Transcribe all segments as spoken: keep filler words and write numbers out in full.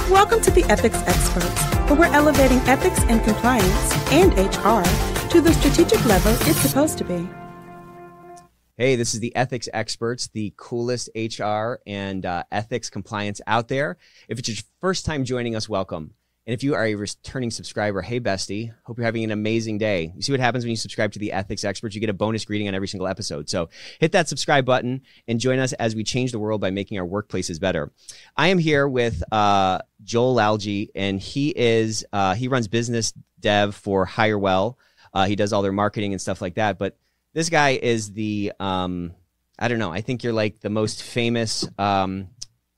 Welcome to the Ethics Experts, where we're elevating ethics and compliance and H R to the strategic level it's supposed to be. Hey, this is the Ethics Experts, the coolest H R and uh, ethics compliance out there. If it's your first time joining us, welcome. And if you are a returning subscriber, hey, bestie, hope you're having an amazing day. You see what happens when you subscribe to the Ethics Experts? You get a bonus greeting on every single episode. So hit that subscribe button and join us as we change the world by making our workplaces better. I am here with uh, Joel Alge, and he is uh, he runs business dev for HireWell. Uh, he does all their marketing and stuff like that. But this guy is the, um, I don't know, I think you're like the most famous um,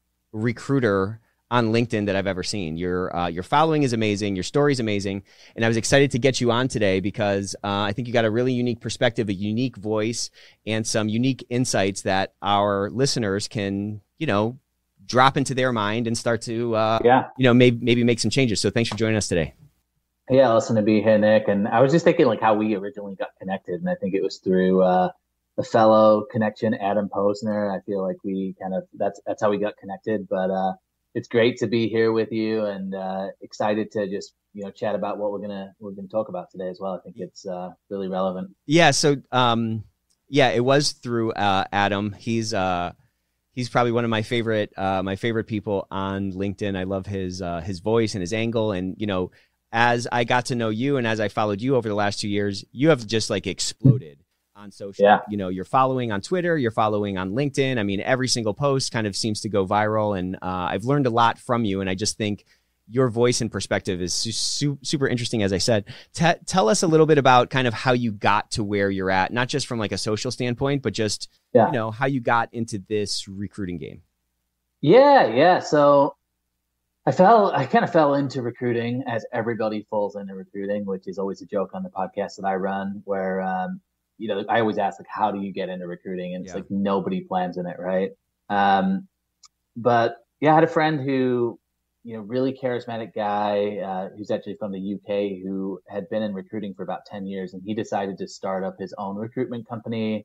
recruiter on LinkedIn that I've ever seen. Your uh, your following is amazing. Your story is amazing. And I was excited to get you on today because uh, I think you got a really unique perspective, a unique voice, and some unique insights that our listeners can, you know, drop into their mind and start to, uh, yeah. you know, maybe, maybe make some changes. So thanks for joining us today. Yeah, listen to be here, Nick. And I was just thinking like how we originally got connected. And I think it was through uh, a fellow connection, Adam Posner. I feel like we kind of, that's, that's how we got connected. But, uh, it's great to be here with you, and uh, excited to just you know chat about what we're gonna we're gonna talk about today as well. I think it's uh, really relevant. Yeah. So um, yeah, it was through uh, Adam. He's uh, he's probably one of my favorite uh, my favorite people on LinkedIn. I love his uh, his voice and his angle. And you know, as I got to know you and as I followed you over the last two years, you have just like exploded on social. Yeah. You know, you're following on Twitter, you're following on LinkedIn. I mean, every single post kind of seems to go viral. And uh, I've learned a lot from you. And I just think your voice and perspective is su- super interesting, as I said. T- tell us a little bit about kind of how you got to where you're at, not just from like a social standpoint, but just, yeah. you know, how you got into this recruiting game. Yeah. Yeah. So I fell, I kind of fell into recruiting as everybody falls into recruiting, which is always a joke on the podcast that I run where, um, you know, I always ask like, how do you get into recruiting? And it's yeah. like nobody plans in it, right? Um, but yeah, I had a friend who, you know, really charismatic guy uh, who's actually from the U K who had been in recruiting for about ten years, and he decided to start up his own recruitment company.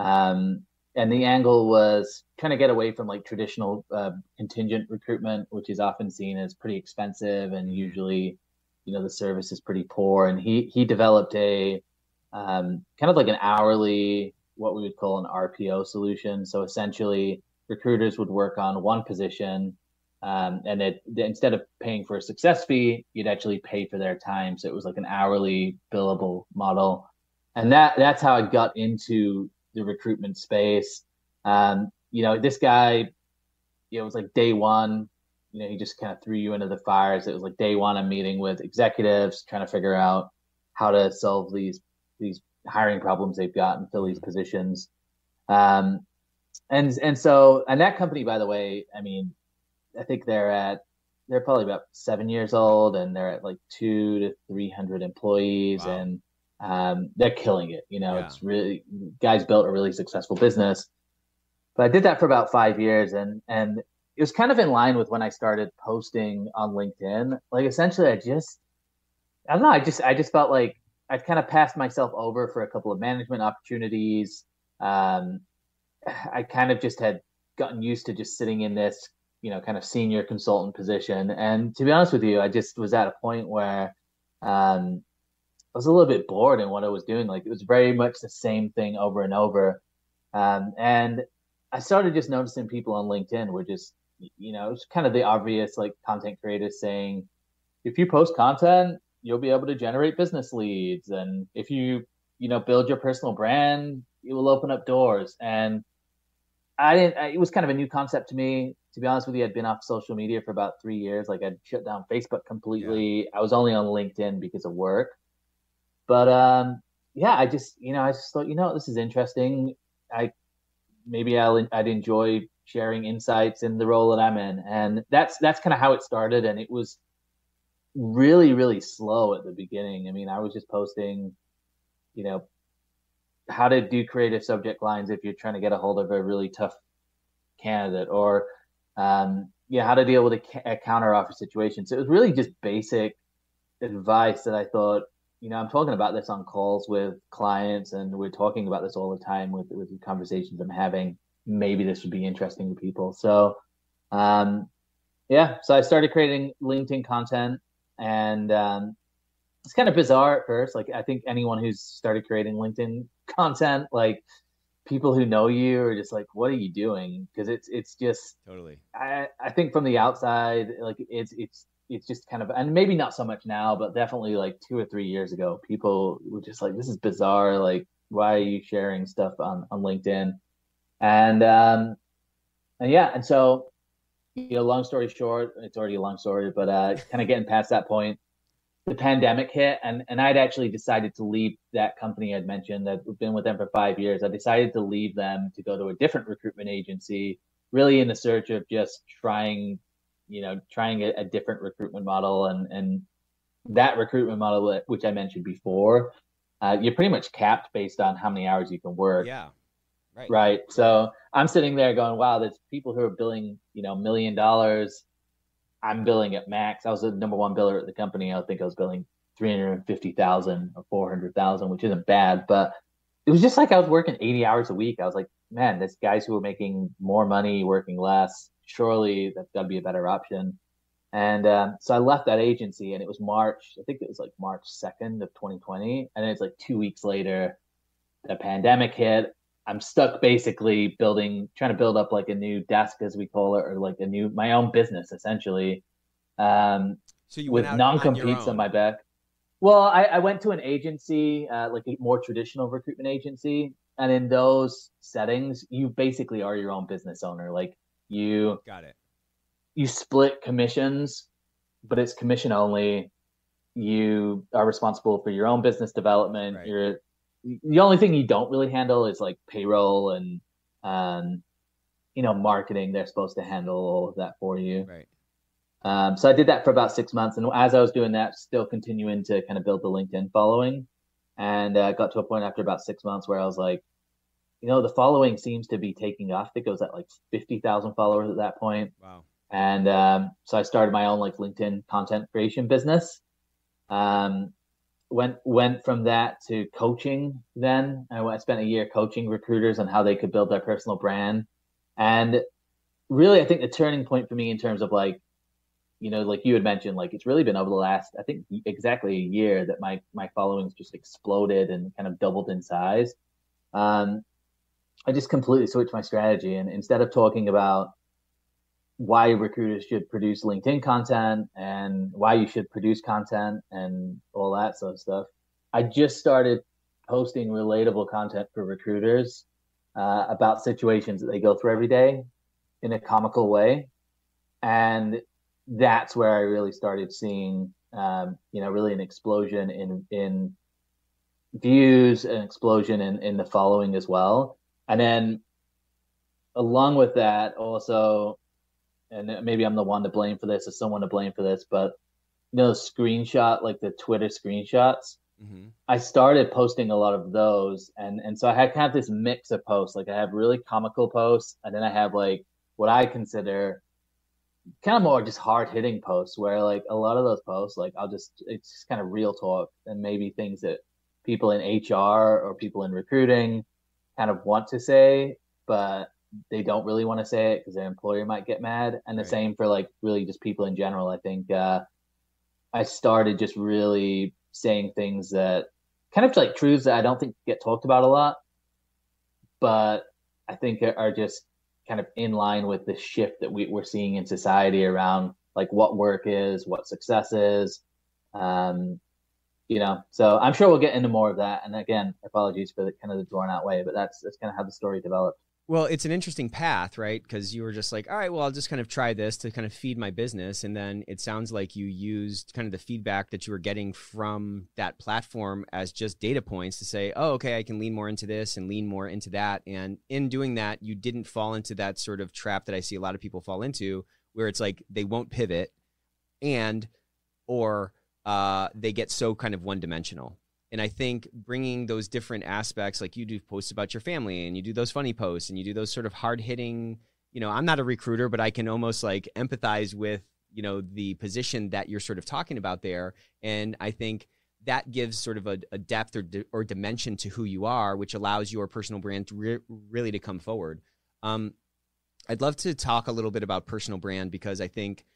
Um, and the angle was kind of get away from like traditional uh, contingent recruitment, which is often seen as pretty expensive and usually, you know, the service is pretty poor. And he he developed a Um, kind of like an hourly, what we would call an R P O solution. So essentially, recruiters would work on one position, um, and it instead of paying for a success fee, you'd actually pay for their time. So it was like an hourly billable model, and that that's how I got into the recruitment space. Um, you know, this guy, you know, it was like day one. You know, he just kind of threw you into the fires. It was like day one. I'm meeting with executives, trying to figure out how to solve these. these hiring problems they've got and fill these positions. Um, and, and so, and that company, by the way, I mean, I think they're at, they're probably about seven years old and they're at like two to three hundred employees. Wow. And, um, they're killing it. You know, yeah. It's really, guys built a really successful business, but I did that for about five years. And, and it was kind of in line with when I started posting on LinkedIn. Like essentially I just, I don't know. I just, I just felt like, I'd kind of passed myself over for a couple of management opportunities. Um, I kind of just had gotten used to just sitting in this, you know, kind of senior consultant position. And to be honest with you, I just was at a point where um, I was a little bit bored in what I was doing. Like it was very much the same thing over and over. Um, and I started just noticing people on LinkedIn were just, you know, it's kind of the obvious like content creators saying, if you post content, you'll be able to generate business leads. And if you, you know, build your personal brand, it will open up doors. And I didn't, I, it was kind of a new concept to me. To be honest with you, I'd been off social media for about three years. Like I'd shut down Facebook completely. Yeah. I was only on LinkedIn because of work. But um, yeah, I just, you know, I just thought, you know, this is interesting. I, maybe I'll, I'd enjoy sharing insights in the role that I'm in. And that's, that's kind of how it started. And it was really, really slow at the beginning. I mean, I was just posting, you know, how to do creative subject lines if you're trying to get a hold of a really tough candidate, or, um, yeah, how to deal with a, a counter offer situation. So it was really just basic advice that I thought, you know, I'm talking about this on calls with clients and we're talking about this all the time with, with the conversations I'm having. Maybe this would be interesting to people. So, um, Yeah. So I started creating LinkedIn content, and um, it's kind of bizarre at first. Like, I think anyone who's started creating LinkedIn content, like people who know you are just like, what are you doing? Because it's it's just Totally. I I think from the outside, like it's it's it's just kind of, and maybe not so much now, but definitely like two or three years ago, people were just like, this is bizarre. Like, why are you sharing stuff on on LinkedIn? And um and yeah, and so you know, long story short, it's already a long story, but uh, kind of getting past that point, the pandemic hit, and and I'd actually decided to leave that company I'd mentioned. I've been with them for five years. I decided to leave them to go to a different recruitment agency, really in the search of just trying, you know, trying a, a different recruitment model, and and that recruitment model, which I mentioned before, uh, you're pretty much capped based on how many hours you can work. Yeah. Right. Right. So I'm sitting there going, wow, there's people who are billing, you know, million dollars. I'm billing at max. I was the number one biller at the company. I think I was billing three hundred fifty thousand or four hundred thousand, which isn't bad, but it was just like I was working eighty hours a week. I was like, man, there's guys who are making more money working less. Surely that's got to be a better option. And um, so I left that agency, and it was March. I think it was like March second of twenty twenty. And then it's like two weeks later, the pandemic hit. I'm stuck basically building, trying to build up like a new desk, as we call it, or like a new, my own business essentially, um, So you with went out on your non-competes on own. my back. Well, I, I went to an agency, uh, like a more traditional recruitment agency. And in those settings, you basically are your own business owner. Like you, Got it. you split commissions, but it's commission only. You are responsible for your own business development. Right. You're the only thing you don't really handle is like payroll and um, you know, marketing. They're supposed to handle all of that for you. Right. Um, so I did that for about six months, and as I was doing that, still continuing to kind of build the LinkedIn following, and uh, got to a point after about six months where I was like, you know, the following seems to be taking off. I think it was at like fifty thousand followers at that point. Wow. And um, so I started my own like LinkedIn content creation business. Um, went went from that to coaching. Then I, went, I spent a year coaching recruiters on how they could build their personal brand. And really, I think the turning point for me in terms of like, you know, like you had mentioned, like it's really been over the last, I think exactly a year that my my following's just exploded and kind of doubled in size. Um, I just completely switched my strategy, and instead of talking about why recruiters should produce LinkedIn content and why you should produce content and all that sort of stuff, I just started posting relatable content for recruiters uh, about situations that they go through every day in a comical way. And that's where I really started seeing, um, you know, really an explosion in, in views, an explosion in, in the following as well. And then along with that also, and maybe I'm the one to blame for this or someone to blame for this, but you know, screenshot, like the Twitter screenshots, mm-hmm. I started posting a lot of those. And, and so I had kind of this mix of posts. Like I have really comical posts, and then I have like what I consider kind of more just hard hitting posts, where like a lot of those posts, like I'll just, it's just kind of real talk and maybe things that people in H R or people in recruiting kind of want to say, but they don't really want to say it because their employer might get mad. And the right. same for like really just people in general. I think uh, I started just really saying things that kind of like truths that I don't think get talked about a lot, but I think are just kind of in line with the shift that we, we're seeing in society around like what work is, what success is. Um, you know, so I'm sure we'll get into more of that. And again, apologies for the kind of the drawn out way, but that's, that's kind of how the story developed. Well, it's an interesting path, right? Because you were just like, all right, well, I'll just kind of try this to kind of feed my business. And then it sounds like you used kind of the feedback that you were getting from that platform as just data points to say, oh, okay, I can lean more into this and lean more into that. And in doing that, you didn't fall into that sort of trap that I see a lot of people fall into, where it's like they won't pivot and or uh, they get so kind of one-dimensional. And I think bringing those different aspects, like you do posts about your family and you do those funny posts and you do those sort of hard hitting, you know, I'm not a recruiter, but I can almost like empathize with, you know, the position that you're sort of talking about there. And I think that gives sort of a, a depth or, or dimension to who you are, which allows your personal brand to re- really to come forward. Um, I'd love to talk a little bit about personal brand, because I think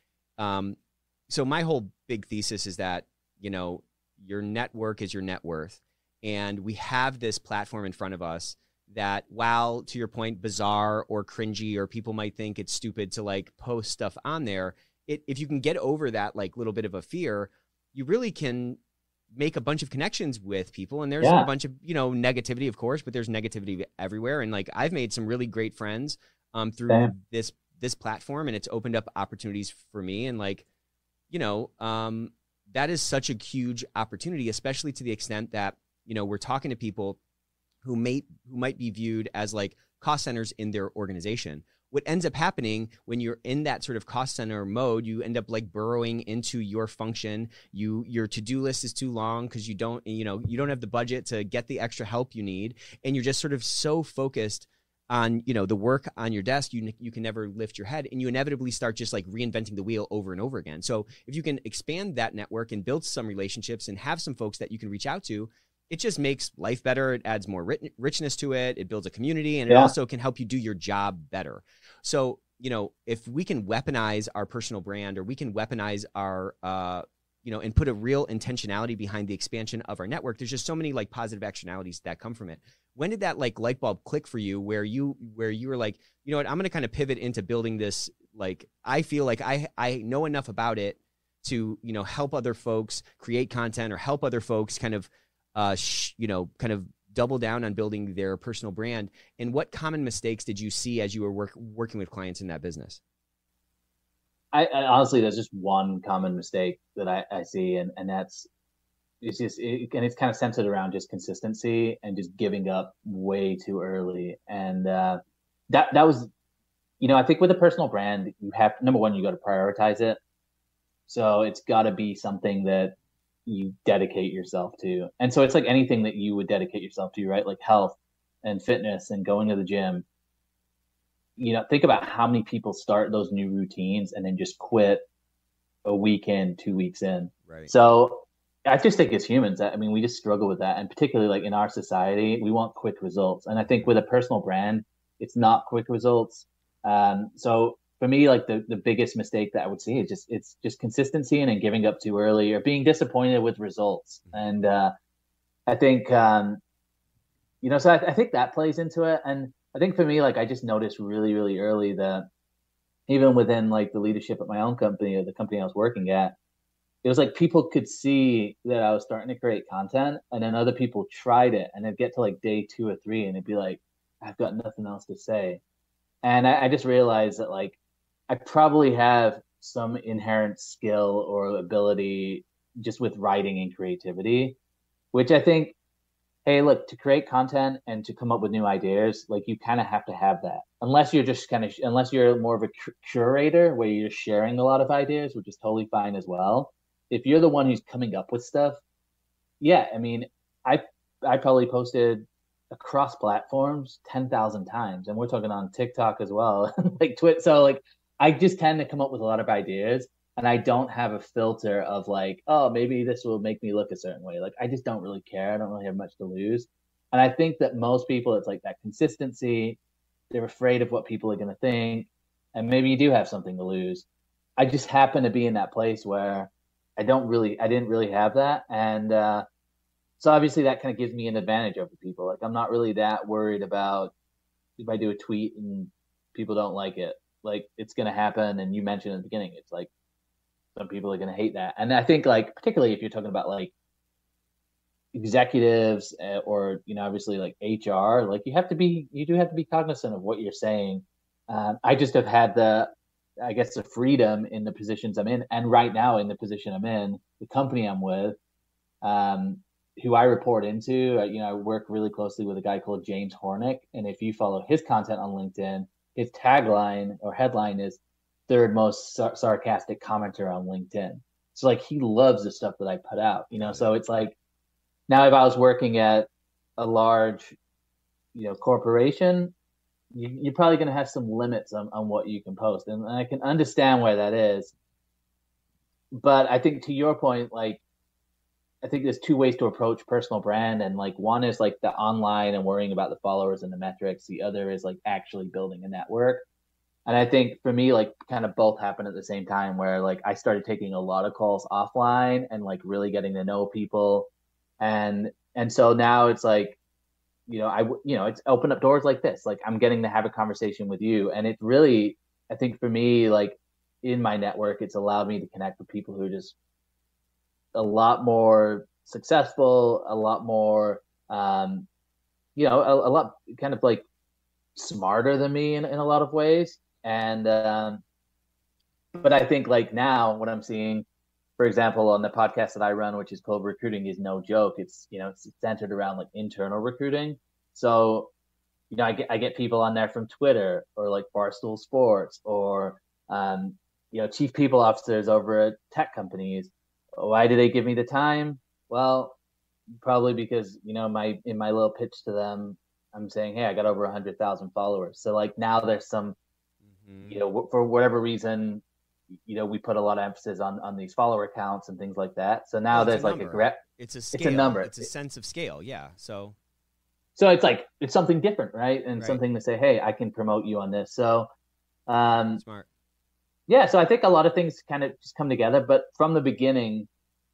Um, so my whole big thesis is that, you know, your network is your net worth. And we have this platform in front of us that, while, to your point, bizarre or cringy, or people might think it's stupid to like post stuff on there, it, if you can get over that like little bit of a fear, you really can make a bunch of connections with people. And there's yeah. a bunch of, you know, negativity, of course, but there's negativity everywhere. And like, I've made some really great friends um, through Damn. this, this platform, and it's opened up opportunities for me. And like, you know, um, that is such a huge opportunity, especially to the extent that, you know, we're talking to people who may, who might be viewed as like cost centers in their organization. What ends up happening when you're in that sort of cost center mode, you end up like burrowing into your function. You, your to-do list is too long because you don't, you know, you don't have the budget to get the extra help you need. And you're just sort of so focused on, you know, the work on your desk, you, you can never lift your head, and you inevitably start just like reinventing the wheel over and over again. So if you can expand that network and build some relationships and have some folks that you can reach out to, it just makes life better. It adds more rich, richness to it. It builds a community, and it yeah. also can help you do your job better. So, you know, if we can weaponize our personal brand, or we can weaponize our, uh, you know, and put a real intentionality behind the expansion of our network, there's just so many like positive externalities that come from it. When did that like light bulb click for you, where you, where you were like, you know what, I'm going to kind of pivot into building this. Like, I feel like I, I know enough about it to, you know, help other folks create content, or help other folks kind of, uh, sh- you know, kind of double down on building their personal brand. And what common mistakes did you see as you were work, working with clients in that business? I, I honestly, there's just one common mistake that I, I see, and, and that's, it's just, it, and it's kind of centered around just consistency and just giving up way too early. And uh, that, that was, you know, I think with a personal brand, you have, number one, you got to prioritize it. So it's got to be something that you dedicate yourself to. And so it's like anything that you would dedicate yourself to, right? Like health and fitness and going to the gym. You know, think about how many people start those new routines and then just quit a week in, two weeks in. Right. So I just think as humans, I mean, we just struggle with that. And particularly like in our society, we want quick results. And I think with a personal brand, it's not quick results. Um, so for me, like the, the biggest mistake that I would see is just, it's just consistency and then giving up too early, or being disappointed with results. And uh, I think, um, you know, so I, I think that plays into it. And I think for me, like, I just noticed really, really early that even within like the leadership at my own company, or the company I was working at, it was like people could see that I was starting to create content, and then other people tried it, and they'd get to like day two or three, and it'd be like, I've got nothing else to say. And I, I just realized that like, I probably have some inherent skill or ability just with writing and creativity, which I think, hey, look, to create content and to come up with new ideas, like you kind of have to have that. Unless you're just kind of, unless you're more of a curator where you're sharing a lot of ideas, which is totally fine as well. If you're the one who's coming up with stuff, yeah, I mean, I I probably posted across platforms ten thousand times, and we're talking on TikTok as well, like Twitch. So like, I just tend to come up with a lot of ideas, and I don't have a filter of like, oh, maybe this will make me look a certain way. Like, I just don't really care. I don't really have much to lose. And I think that most people, it's like that consistency. They're afraid of what people are going to think. And maybe you do have something to lose. I just happen to be in that place where I don't really, I didn't really have that. And uh, so obviously that kind of gives me an advantage over people. Like, I'm not really that worried about if I do a tweet and people don't like it. Like, it's going to happen. And you mentioned in the beginning, it's like, some people are going to hate that. And I think like, particularly if you're talking about like executives uh, or, you know, obviously like H R, like you have to be, you do have to be cognizant of what you're saying. Um, I just have had the, I guess, the freedom in the positions I'm in. And right now in the position I'm in, the company I'm with, um, who I report into, uh, you know, I work really closely with a guy called James Hornick. And if you follow his content on LinkedIn, his tagline or headline is third most sar- sarcastic commenter on LinkedIn. So like, he loves the stuff that I put out, you know? So it's like, now if I was working at a large, you know, corporation, you, you're probably going to have some limits on, on what you can post. And, and I can understand where that is. But I think to your point, like, I think there's two ways to approach personal brand. And like, one is like the online and worrying about the followers and the metrics. The other is like actually building a network. And I think for me, like kind of both happened at the same time where like I started taking a lot of calls offline and like really getting to know people. And and so now it's like, you know, I you know, it's opened up doors like this. Like I'm getting to have a conversation with you. And it really, I think for me, like in my network, it's allowed me to connect with people who are just a lot more successful, a lot more um, you know, a, a lot kind of like smarter than me in, in a lot of ways. And um, but I think like now what I'm seeing, for example, on the podcast that I run, which is called Recruiting is No Joke, it's you know it's centered around like internal recruiting. So you know I get I get people on there from Twitter or like Barstool Sports or um, you know chief people officers over at tech companies. Why do they give me the time? Well, probably because you know my in my little pitch to them, I'm saying, hey, I got over a hundred thousand followers. So like now there's some Mm-hmm. you know, for whatever reason, you know, we put a lot of emphasis on on these follower counts and things like that. So now Well, it's there's a like a number. gra- It's a it's scale. a number. It's a sense of scale. Yeah. So, So it's like it's something different, right? And Right. something to say, hey, I can promote you on this. So, um, smart. yeah. So I think a lot of things kind of just come together. But from the beginning,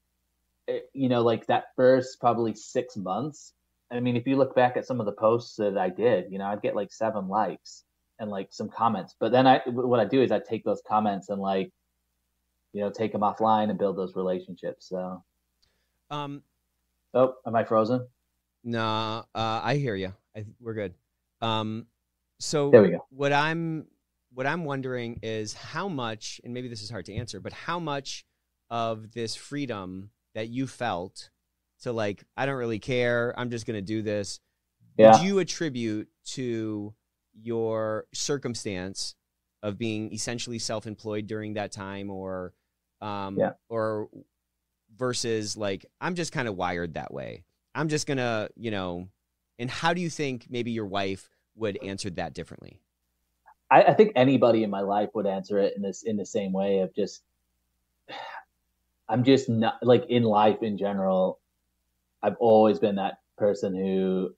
it, you know, like that first probably six months. I mean, if you look back at some of the posts that I did, you know, I'd get like seven likes and like some comments. But then I, what I do is I take those comments and like, you know, take them offline and build those relationships. So, Um, oh, am I frozen? nah, uh, I hear you. I, we're good. Um, so There we go. what I'm what I'm wondering is how much, and maybe this is hard to answer, but how much of this freedom that you felt to like, I don't really care, I'm just gonna do this. Yeah. Would you attribute to your circumstance of being essentially self-employed during that time, or um, Yeah. or versus like I'm just kind of wired that way? I'm just gonna, you know. And how do you think maybe your wife would answer that differently? I, I think anybody in my life would answer it in this in the same way of just I'm just not like in life in general. I've always been that person who,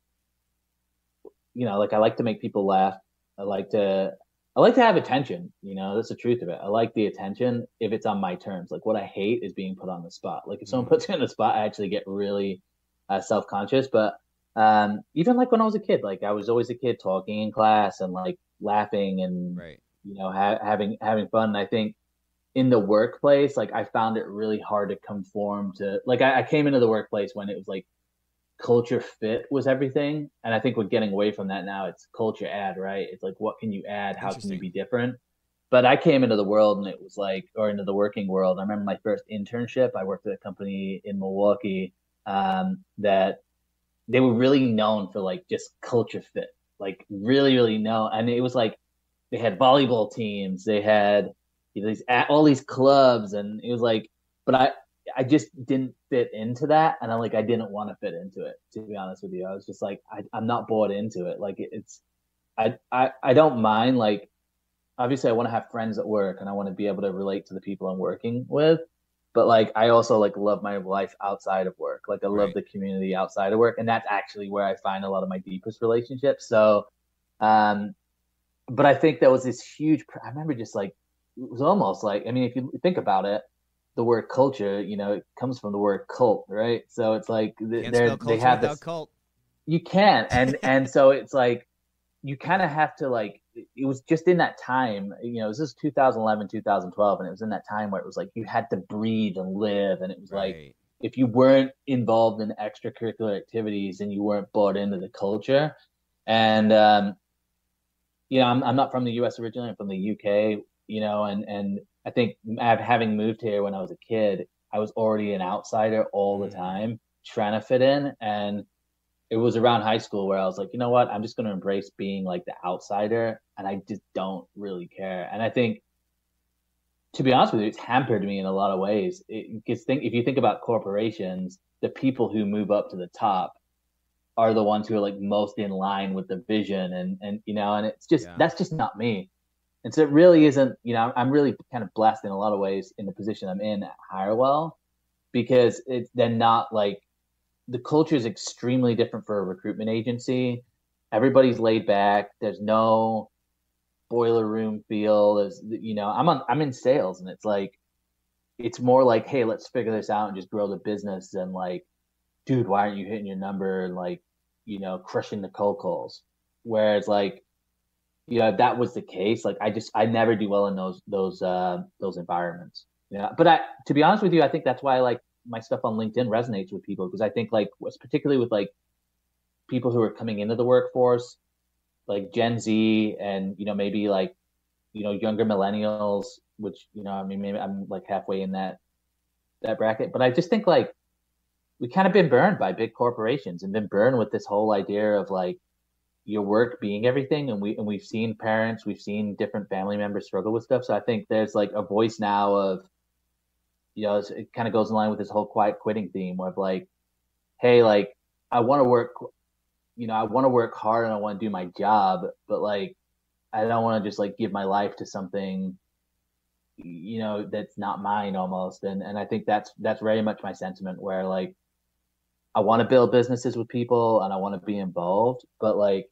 you know, like I like to make people laugh. I like to I like to have attention, you know, that's the truth of it. I like the attention if it's on my terms. Like what I hate is being put on the spot. Like if someone Mm. puts me on the spot, I actually get really uh, self-conscious. But um, even like when I was a kid, like I was always a kid talking in class and like laughing and, Right. you know, ha- having, having fun. And I think in the workplace, like I found it really hard to conform to, like I, I came into the workplace when it was like, culture fit was everything. And I think we're getting away from that now. It's culture add, right? It's like, what can you add? How can you Interesting. be different? But I came into the world and it was like, or into the working world. I remember my first internship. I worked at a company in Milwaukee um, that they were really known for like just culture fit, like really, really known. And it was like they had volleyball teams, they had you know, these all these clubs, and it was like, but I I just didn't fit into that, and I like I didn't want to fit into it. To be honest with you, I was just like I, I'm not bought into it. Like it, it's I, I I don't mind. Like obviously, I want to have friends at work, and I want to be able to relate to the people I'm working with. But like I also like love my life outside of work. Like I love Right. the community outside of work, and that's actually where I find a lot of my deepest relationships. So, um, but I think there was this huge. I remember just like it was almost like I mean, if you think about it the word culture, you know, it comes from the word cult, right? So it's like Can't they're spell they culture have without this. cult. You can, and and so it's like you kind of have to like. It was just in that time, you know, this is two thousand eleven, two thousand twelve, and it was in that time where it was like you had to breathe and live, and it was like Right. if you weren't involved in extracurricular activities and you weren't bought into the culture, and um, you know, I'm I'm not from the U S originally. I'm from the U K, you know, and and I think having moved here when I was a kid, I was already an outsider all the Mm. time, trying to fit in. And it was around high school where I was like, you know what, I'm just going to embrace being like the outsider, and I just don't really care. And I think, to be honest with you, it's hampered me in a lot of ways. Because think if you think about corporations, the people who move up to the top are the ones who are like most in line with the vision, and and you know, and it's just Yeah. that's just not me. And so it really isn't, you know, I'm really kind of blessed in a lot of ways in the position I'm in at Hirewell, because it's then not like the culture is extremely different for a recruitment agency. Everybody's laid back. There's no, boiler room feel. There's, you know, I'm on, I'm in sales, and it's like, it's more like, hey, let's figure this out and just grow the business than like, dude, why aren't you hitting your number and like, you know, crushing the cold calls? Whereas like, you know, if that was the case, like I just I never do well in those those uh those environments. Yeah. But I to be honest with you, I think that's why I like my stuff on LinkedIn resonates with people, because I think like particularly with like people who are coming into the workforce, like Gen Z and you know, maybe like, you know, younger millennials, which, you know, I mean maybe I'm like halfway in that that bracket. But I just think like we kind of been burned by big corporations and been burned with this whole idea of like your work being everything, and we and we've seen parents, we've seen different family members struggle with stuff. So I think there's like a voice now of, you know, it kind of goes in line with this whole quiet quitting theme of like, hey, like I want to work, you know, I want to work hard and I want to do my job, but like I don't want to just like give my life to something, you know, that's not mine almost. And and I think that's that's very much my sentiment, where like I want to build businesses with people and I want to be involved, but like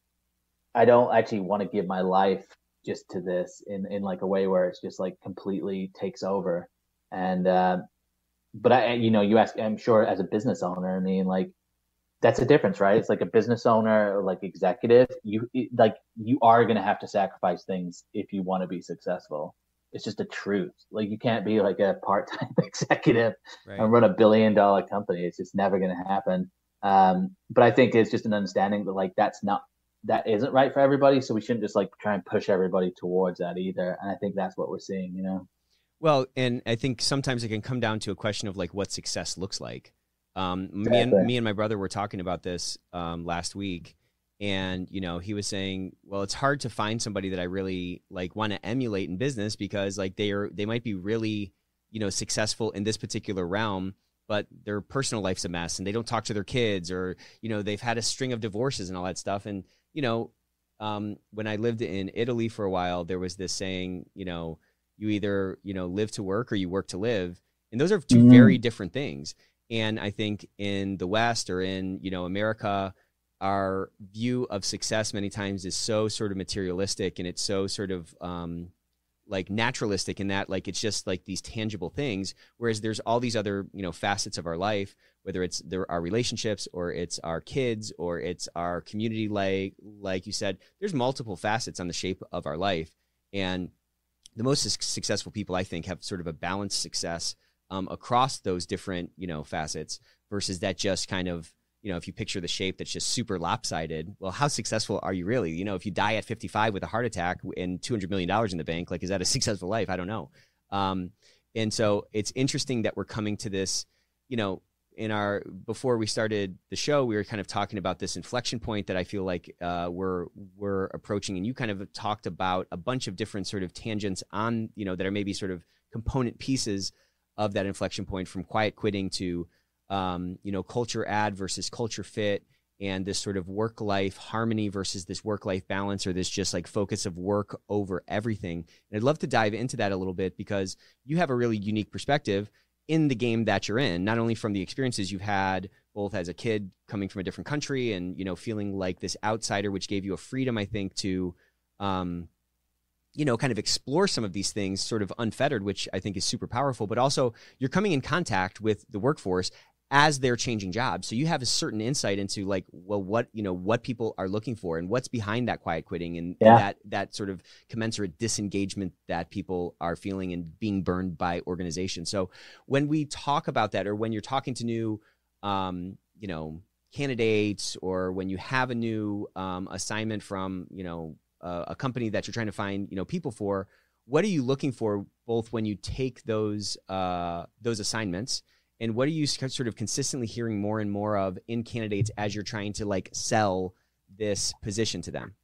I don't actually want to give my life just to this in, in like a way where it's just like completely takes over. And, uh, but I, you know, you ask, I'm sure as a business owner, I mean, like that's a difference, right? It's like a business owner or like executive, you like, you are going to have to sacrifice things if you want to be successful. It's just a truth. Like you can't be like a part-time executive right. and run a billion dollar company. It's just never going to happen. Um, but I think it's just an understanding that like, that's not, that isn't right for everybody. So we shouldn't just like try and push everybody towards that either. And I think that's what we're seeing, you know? Well, and I think sometimes it can come down to a question of like what success looks like. Um, exactly. me and me and my brother were talking about this um, last week, and you know, he was saying, well, it's hard to find somebody that I really like want to emulate in business, because like they are, they might be really, you know, successful in this particular realm, but their personal life's a mess and they don't talk to their kids, or, you know, they've had a string of divorces and all that stuff. And, you know, um, when I lived in Italy for a while, there was this saying, you know, you either, you know, live to work or you work to live. And those are two mm-hmm. very different things. And I think in the West or in, you know, America, our view of success many times is so sort of materialistic, and it's so sort of um, like naturalistic in that like it's just like these tangible things, whereas there's all these other, you know, facets of our life, whether it's there our relationships or it's our kids or it's our community, like like you said, there's multiple facets on the shape of our life. And the most su- successful people, I think, have sort of a balanced success um, across those different, you know, facets, versus that just kind of, you know, if you picture the shape that's just super lopsided, well, how successful are you really? You know, if you die at fifty-five with a heart attack and two hundred million dollars in the bank, like, is that a successful life? I don't know. Um, and so it's interesting that we're coming to this, you know, in our, before we started the show, we were kind of talking about this inflection point that I feel like uh, we're, we're approaching. And you kind of talked about a bunch of different sort of tangents on, you know, that are maybe sort of component pieces of that inflection point, from quiet quitting to, Um, you know, culture ad versus culture fit, and this sort of work-life harmony versus this work-life balance, or this just like focus of work over everything. And I'd love to dive into that a little bit, because you have a really unique perspective in the game that you're in, not only from the experiences you've had both as a kid coming from a different country and, you know, feeling like this outsider, which gave you a freedom, I think, to, um, you know, kind of explore some of these things sort of unfettered, which I think is super powerful, but also you're coming in contact with the workforce as they're changing jobs. So you have a certain insight into like, well, what, you know, what people are looking for and what's behind that quiet quitting, and, yeah. and that, that sort of commensurate disengagement that people are feeling and being burned by organizations. So when we talk about that, or when you're talking to new, um, you know, candidates, or when you have a new um, assignment from, you know, uh, a company that you're trying to find, you know, people for, what are you looking for both when you take those, uh, those assignments, and what are you sort of consistently hearing more and more of in candidates as you're trying to like sell this position to them?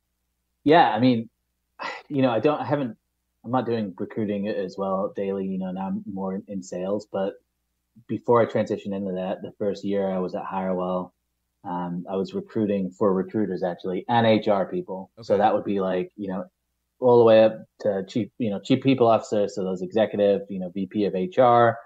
Yeah, I mean, you know, I don't, I haven't, I'm not doing recruiting as well daily, you know, now I'm more in sales, but before I transitioned into that, the first year I was at Hirewell, um, I was recruiting for recruiters actually, and H R people. Okay. So that would be like, you know, all the way up to chief, you know, chief people officer. So those executive, you know, V P of H R,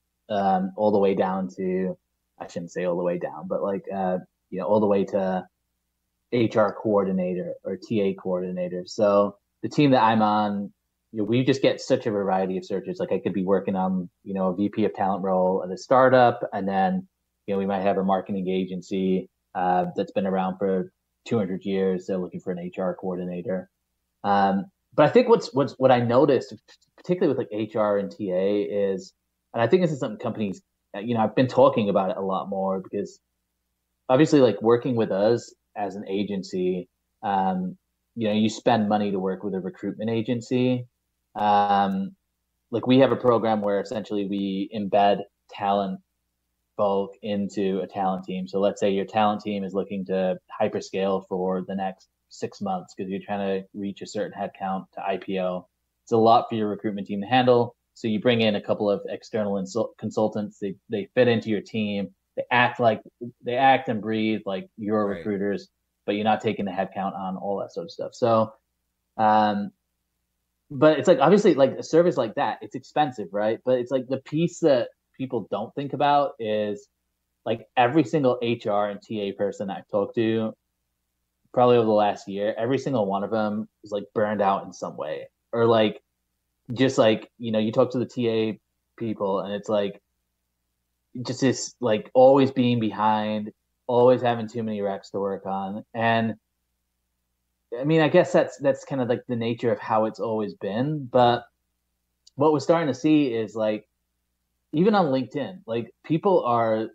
um, all the way down to, I shouldn't say all the way down, but like, uh, you know, all the way to H R coordinator or T A coordinator. So the team that I'm on, you know, we just get such a variety of searches. Like I could be working on, you know, a V P of talent role at a startup, and then, you know, we might have a marketing agency uh, that's been around for two hundred years. They're looking for an H R coordinator. Um, but I think what's what's what I noticed, particularly with like H R and T A, is, and I think this is something companies, you know, I've been talking about it a lot more because obviously, like working with us as an agency, um, you know, you spend money to work with a recruitment agency. Um, like we have a program where essentially we embed talent bulk into a talent team. So let's say your talent team is looking to hyperscale for the next six months because you're trying to reach a certain headcount to I P O. It's a lot for your recruitment team to handle. So you bring in a couple of external insul- consultants. They they fit into your team. They act like they act and breathe like your Right. recruiters, but you're not taking the headcount on, all that sort of stuff. So, um, but it's like obviously like a service like that, it's expensive, right? But it's like the piece that people don't think about is like every single H R and T A person I've talked to, probably over the last year, every single one of them is like burned out in some way, or like just like, you know, you talk to the T A people and it's like just this like always being behind, always having too many recs to work on. And I mean, I guess that's that's kind of like the nature of how it's always been. But what we're starting to see is like even on LinkedIn, like people are,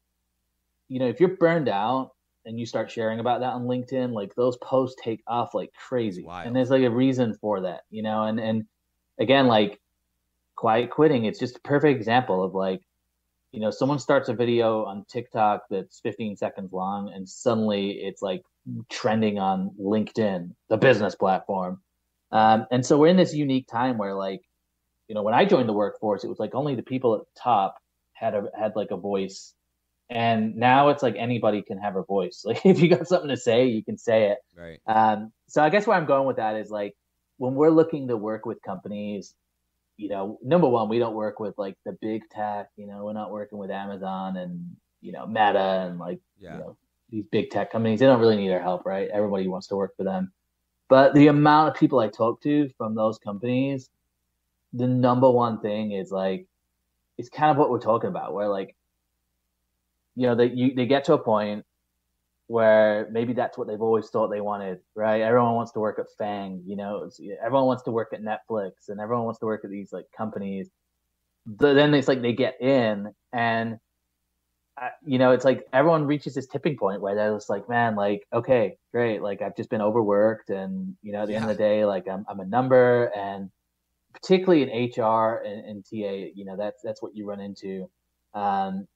you know, if you're burned out and you start sharing about that on LinkedIn, like those posts take off like crazy. And there's like a reason for that, you know, and and again, like quiet quitting, it's just a perfect example of like, you know, someone starts a video on TikTok that's fifteen seconds long and suddenly it's like trending on LinkedIn, the business platform. Um, and so we're in this unique time where like, you know, when I joined the workforce, it was like only the people at the top had a had like a voice. And now it's like anybody can have a voice. Like if you got something to say, you can say it. Right. Um, so I guess where I'm going with that is like when we're looking to work with companies, you know, number one, we don't work with like the big tech, you know, we're not working with Amazon and, you know, Meta and like, yeah. you know, these big tech companies. They don't really need our help, right? Everybody wants to work for them. But the amount of people I talk to from those companies, the number one thing is like, it's kind of what we're talking about, where like, you know, they you, they get to a point where maybe that's what they've always thought they wanted, right? Everyone wants to work at Fang, you know, everyone wants to work at Netflix and everyone wants to work at these like companies. But then it's like they get in and, uh, you know, it's like everyone reaches this tipping point where they're just like, man, like, okay, great. Like I've just been overworked and, you know, at the yeah. end of the day, like I'm, I'm a number, and particularly in H R and, and T A, you know, that's, that's what you run into. Um,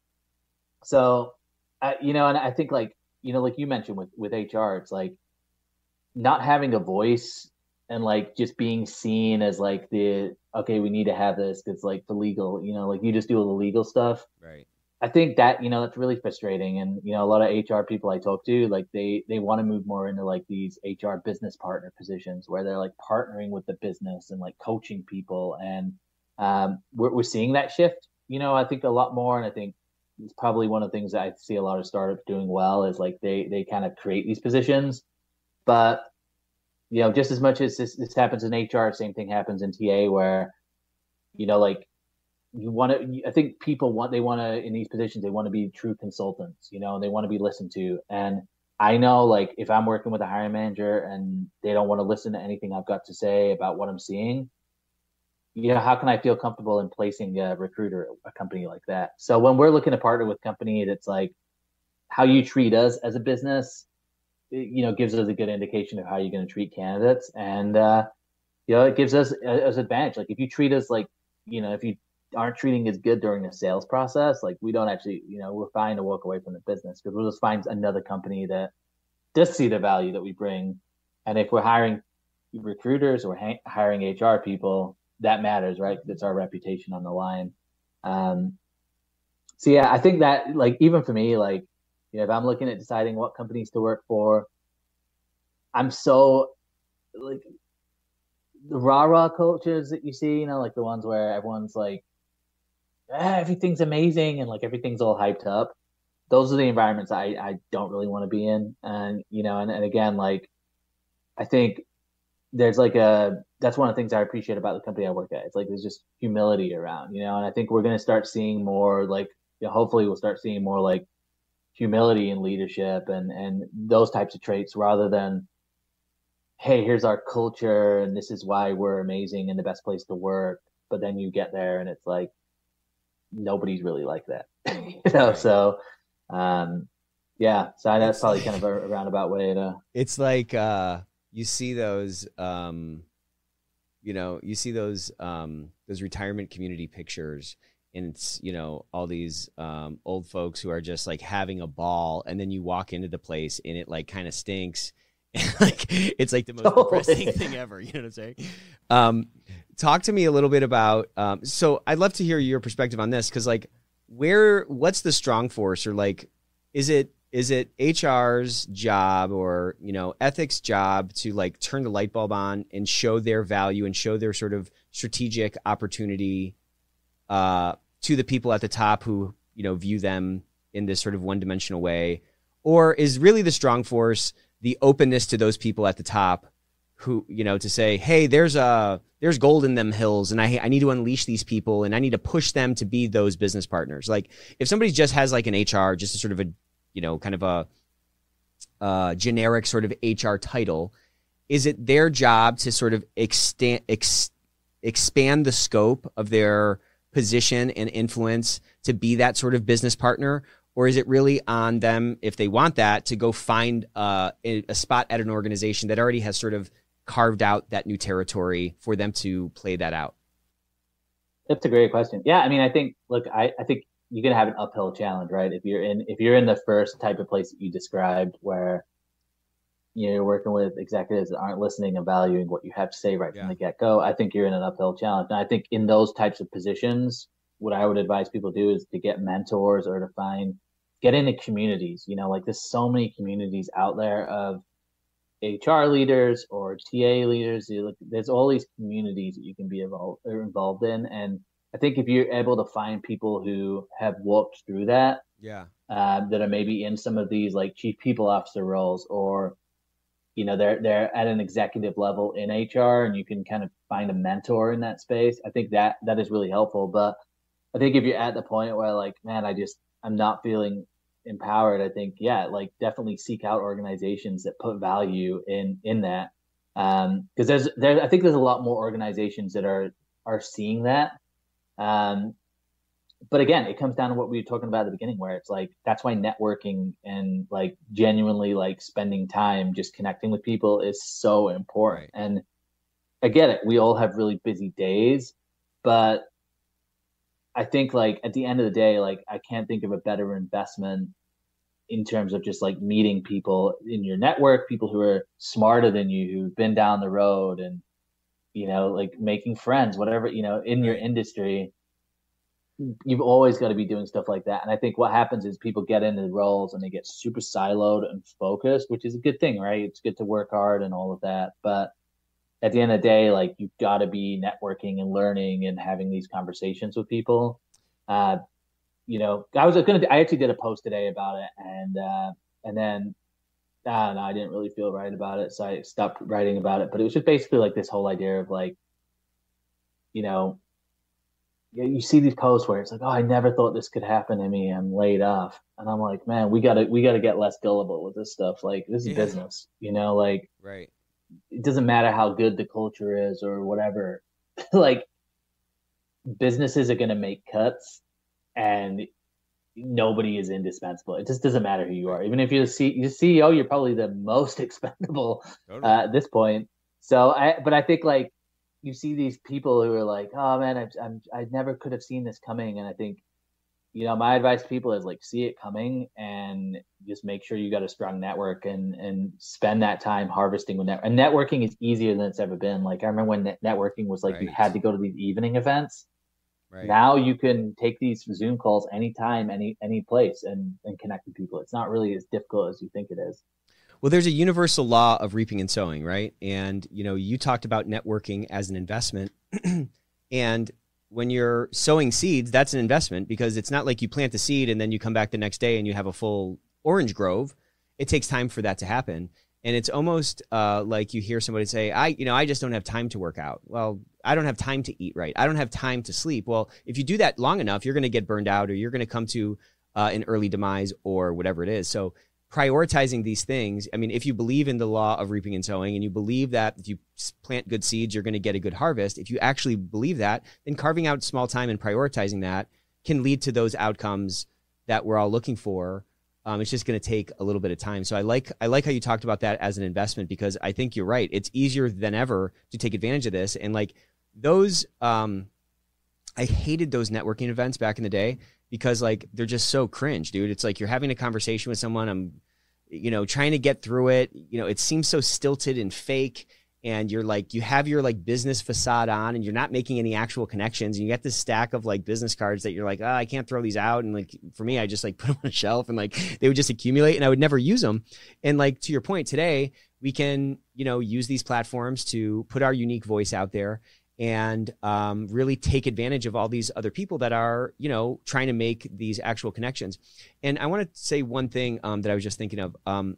so, uh, you know, and I think like, you know, like you mentioned with, with H R, it's like not having a voice and like just being seen as like the, okay, we need to have this because like the legal, you know, like you just do all the legal stuff. Right. I think that, you know, that's really frustrating. And, you know, a lot of H R people I talk to, like they, they want to move more into like these H R business partner positions where they're like partnering with the business and like coaching people. And um, we're, we're seeing that shift, you know, I think a lot more. And I think it's probably one of the things that I see a lot of startups doing well is like they, they kind of create these positions. But, you know, just as much as this, this happens in H R, same thing happens in T A where, you know, like, you want to, I think people want, they want to, in these positions, they want to be true consultants, you know, they want to be listened to. And I know, like, if I'm working with a hiring manager and they don't want to listen to anything I've got to say about what I'm seeing, you know, how can I feel comfortable in placing a recruiter at a company like that? So when we're looking to partner with companies, it's like how you treat us as a business, it, you know, gives us a good indication of how you're going to treat candidates. And, uh, you know, it gives us as advantage. Like if you treat us like, you know, if you aren't treating as good during the sales process, like we don't actually, you know, we're fine to walk away from the business because we'll just find another company that does see the value that we bring. And if we're hiring recruiters or ha- hiring H R people, that matters, right? It's our reputation on the line. Um, so yeah, I think that like, even for me, like, you know, if I'm looking at deciding what companies to work for, I'm so like the rah rah cultures that you see, you know, like the ones where everyone's like, ah, everything's amazing and like everything's all hyped up. those are the environments I, I don't really want to be in. And, you know, and, and again, like, I think there's like a, that's one of the things I appreciate about the company I work at. It's like, there's just humility around, you know, and I think we're going to start seeing more like, you know, hopefully we'll start seeing more like humility in leadership and, and those types of traits rather than, hey, here's our culture and this is why we're amazing and the best place to work. But then you get there and it's like, nobody's really like that, you know? Right. So, um, yeah, so that's it's probably like, kind of a roundabout way to. It's like uh, you see those, um, you know, you see those um, those retirement community pictures, and it's, you know, all these um, old folks who are just like having a ball, and then you walk into the place and it like kind of stinks, and like it's like the most totally. depressing thing ever. You know what I'm saying? Um, talk to me a little bit about. Um, so I'd love to hear your perspective on this, because like, where, what's the strong force, or like, is it is it H R's job or, you know, ethics job to like turn the light bulb on and show their value and show their sort of strategic opportunity uh, to the people at the top who, you know, view them in this sort of one-dimensional way? Or is really the strong force the openness to those people at the top who, you know, to say, hey, there's a, there's gold in them hills, and I, I need to unleash these people, and I need to push them to be those business partners. Like, if somebody just has like an H R, just a sort of a, you know, kind of a uh, generic sort of H R title, is it their job to sort of extend, ex, expand the scope of their position and influence to be that sort of business partner? Or is it really on them, if they want that, to go find uh, a, a spot at an organization that already has sort of carved out that new territory for them to play that out? That's a great question. Yeah, I mean, I think, look, I, I think you're gonna have an uphill challenge, right? If you're in if you're in the first type of place that you described, where you're working with executives that aren't listening and valuing what you have to say right yeah. from the get-go, I think you're in an uphill challenge. And I think in those types of positions, what I would advise people do is to get mentors or to find get into communities. You know, like there's so many communities out there of H R leaders or T A leaders. There's all these communities that you can be involved involved in, and I think if you're able to find people who have walked through that, yeah, uh, that are maybe in some of these like chief people officer roles, or you know they're they're at an executive level in H R, and you can kind of find a mentor in that space. I think that that is really helpful. But I think if you're at the point where like, man, I just I'm not feeling empowered, I think yeah, like definitely seek out organizations that put value in in that, um, because there's there I think there's a lot more organizations that are are seeing that. Um, but again, it comes down to what we were talking about at the beginning, where it's like, that's why networking and like genuinely like spending time just connecting with people is so important. Right. And I get it. We all have really busy days, but I think like at the end of the day, like I can't think of a better investment in terms of just like meeting people in your network, people who are smarter than you, who've been down the road, and you know, like making friends, whatever, you know, in your industry, you've always got to be doing stuff like that. And I think what happens is people get into the roles and they get super siloed and focused, which is a good thing, right? It's good to work hard and all of that. But at the end of the day, like you've got to be networking and learning and having these conversations with people. Uh, you know, I was going to, I actually did a post today about it, and, uh, and then I don't know, I didn't really feel right about it, so I stopped writing about it. But it was just basically like this whole idea of like, you know, you see these posts where it's like, oh, I never thought this could happen to me, I'm laid off. And I'm like, man, we gotta we gotta get less gullible with this stuff. Like, this is yeah. business, you know, like right. It doesn't matter how good the culture is or whatever. Like, businesses are gonna make cuts, and nobody is indispensable. It just doesn't matter who you are. Even if you're the C- you're C E O, you're probably the most expendable totally. uh, at this point. So, I, but I think like you see these people who are like, oh man, I, I'm, I never could have seen this coming. And I think, you know, my advice to people is like, see it coming and just make sure you got a strong network, and, and spend that time harvesting with network. And networking is easier than it's ever been. Like I remember when net- networking was like, right. you had to go to these evening events. Right. Now you can take these Zoom calls anytime, any any place, and, and connect with people. It's not really as difficult as you think it is. Well, there's a universal law of reaping and sowing, right? And, you know, you talked about networking as an investment. And when you're sowing seeds, that's an investment, because it's not like you plant the seed and then you come back the next day and you have a full orange grove. It takes time for that to happen. And it's almost uh, like you hear somebody say, I, you know, I just don't have time to work out. Well, I don't have time to eat right. I don't have time to sleep. Well, if you do that long enough, you're going to get burned out, or you're going to come to uh, an early demise, or whatever it is. So prioritizing these things, I mean, if you believe in the law of reaping and sowing, and you believe that if you plant good seeds, you're going to get a good harvest. If you actually believe that, then carving out small time and prioritizing that can lead to those outcomes that we're all looking for. Um, it's just going to take a little bit of time. So I like I like how you talked about that as an investment, because I think you're right. It's easier than ever to take advantage of this. And like those, um, I hated those networking events back in the day, because like they're just so cringe, dude. It's like you're having a conversation with someone. I'm, you know, trying to get through it. You know, it seems so stilted and fake. And you're like, you have your like business facade on, and you're not making any actual connections. And you get this stack of like business cards that you're like, oh, I can't throw these out. And like, for me, I just like put them on a shelf, and like they would just accumulate, and I would never use them. And like, to your point, today we can, you know, use these platforms to put our unique voice out there, and um, really take advantage of all these other people that are, you know, trying to make these actual connections. And I want to say one thing um, that I was just thinking of. Um,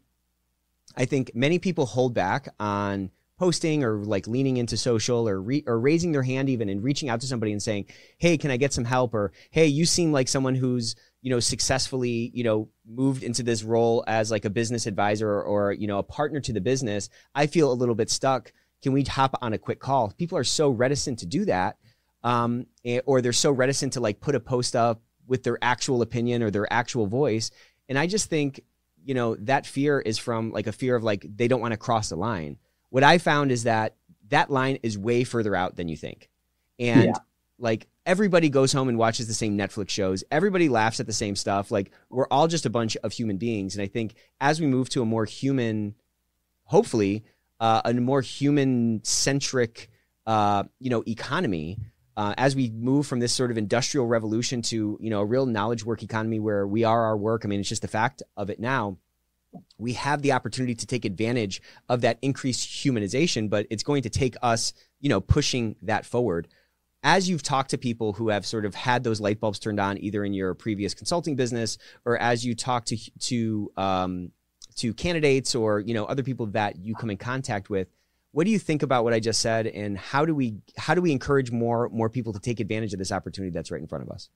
I think many people hold back on posting, or like leaning into social, or re- or raising their hand even, and reaching out to somebody and saying, hey, can I get some help? Or, hey, you seem like someone who's, you know, successfully, you know, moved into this role as like a business advisor, or, or, you know, a partner to the business. I feel a little bit stuck. Can we hop on a quick call? People are so reticent to do that. Um, or they're so reticent to like put a post up with their actual opinion or their actual voice. And I just think, you know, that fear is from like a fear of like, they don't want to cross the line. What I found is that that line is way further out than you think. And yeah. like everybody goes home and watches the same Netflix shows. Everybody laughs at the same stuff. Like we're all just a bunch of human beings. And I think as we move to a more human, hopefully uh, a more human centric, uh, you know, economy, uh, as we move from this sort of industrial revolution to, you know, a real knowledge work economy where we are our work. I mean, it's just the fact of it now. We have the opportunity to take advantage of that increased humanization, but it's going to take us, you know, pushing that forward. As you've talked to people who have sort of had those light bulbs turned on, either in your previous consulting business, or as you talk to to um, to candidates, or you know, other people that you come in contact with, what do you think about what I just said, and how do we how do we encourage more more people to take advantage of this opportunity that's right in front of us?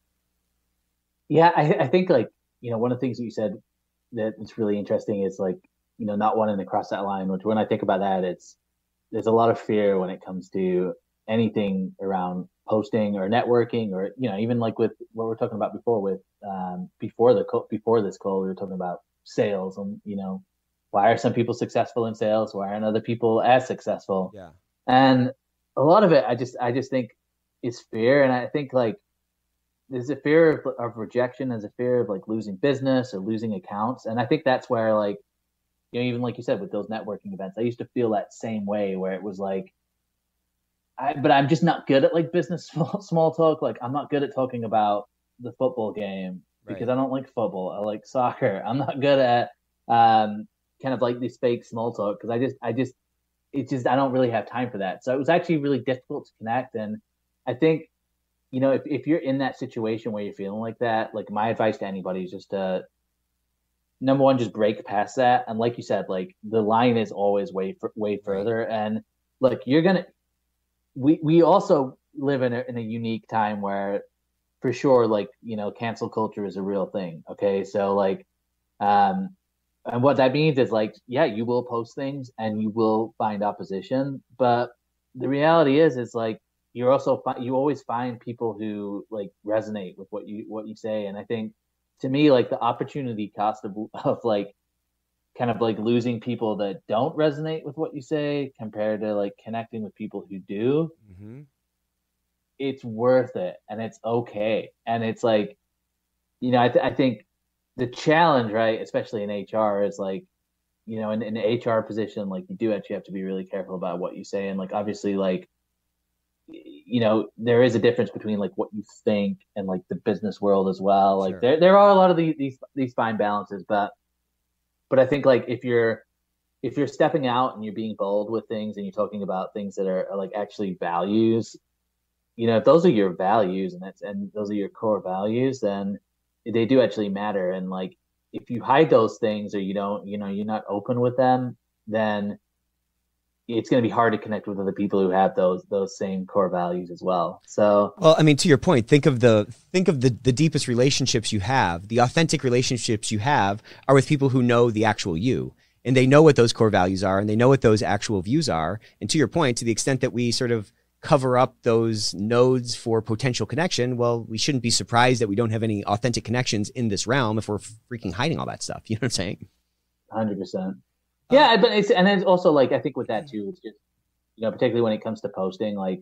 Yeah, I, I think like you know, one of the things that you said that it's really interesting is like, you know, not wanting to cross that line, which when I think about that, it's, there's a lot of fear when it comes to anything around posting or networking, or, you know, even like with what we're talking about before with, um, before the, before this call, we were talking about sales, and, you know, why are some people successful in sales? Why aren't other people as successful? Yeah. And a lot of it, I just, I just think is fear. And I think like, there's a fear of, of rejection, there's a fear of like losing business or losing accounts. And I think that's where like, you know, even like you said, with those networking events, I used to feel that same way where it was like, I, but I'm just not good at like business small, small talk. Like I'm not good at talking about the football game because right. I don't like football. I like soccer. I'm not good at um, kind of like this fake small talk because I just, I just, it just, I don't really have time for that. So it was actually really difficult to connect. And I think, you know, if, if you're in that situation where you're feeling like that, like my advice to anybody is just to, number one, just break past that. And like you said, like the line is always way, way further. And look, you're going to, we, we also live in a, in a unique time where for sure, like, you know, cancel culture is a real thing. Okay. So like, um, and what that means is like, yeah, you will post things and you will find opposition, but the reality is, is like, you're also you always find people who like resonate with what you what you say. And I think to me, like the opportunity cost of, of like kind of like losing people that don't resonate with what you say compared to like connecting with people who do, mm-hmm. it's worth it and it's okay. And it's like, you know, I, th- I think the challenge, right, especially in H R, is like, you know, in, in an H R position, like you do actually have to be really careful about what you say. And like obviously, like, you know, there is a difference between like what you think and like the business world as well. Like sure. there, there are a lot of these, these, these fine balances, but, but I think like if you're, if you're stepping out and you're being bold with things and you're talking about things that are, are like actually values, you know, if those are your values and that's and those are your core values, then they do actually matter. And like if you hide those things or you don't, you know, you're not open with them, then it's going to be hard to connect with other people who have those those same core values as well. So, well, I mean, to your point, think of the think of the the deepest relationships you have. The authentic relationships you have are with people who know the actual you, and they know what those core values are, and they know what those actual views are. And to your point, to the extent that we sort of cover up those nodes for potential connection, well, we shouldn't be surprised that we don't have any authentic connections in this realm if we're freaking hiding all that stuff. You know what I'm saying? one hundred percent. Yeah, but it's and it's also like I think with that too, it's just you know particularly when it comes to posting, like,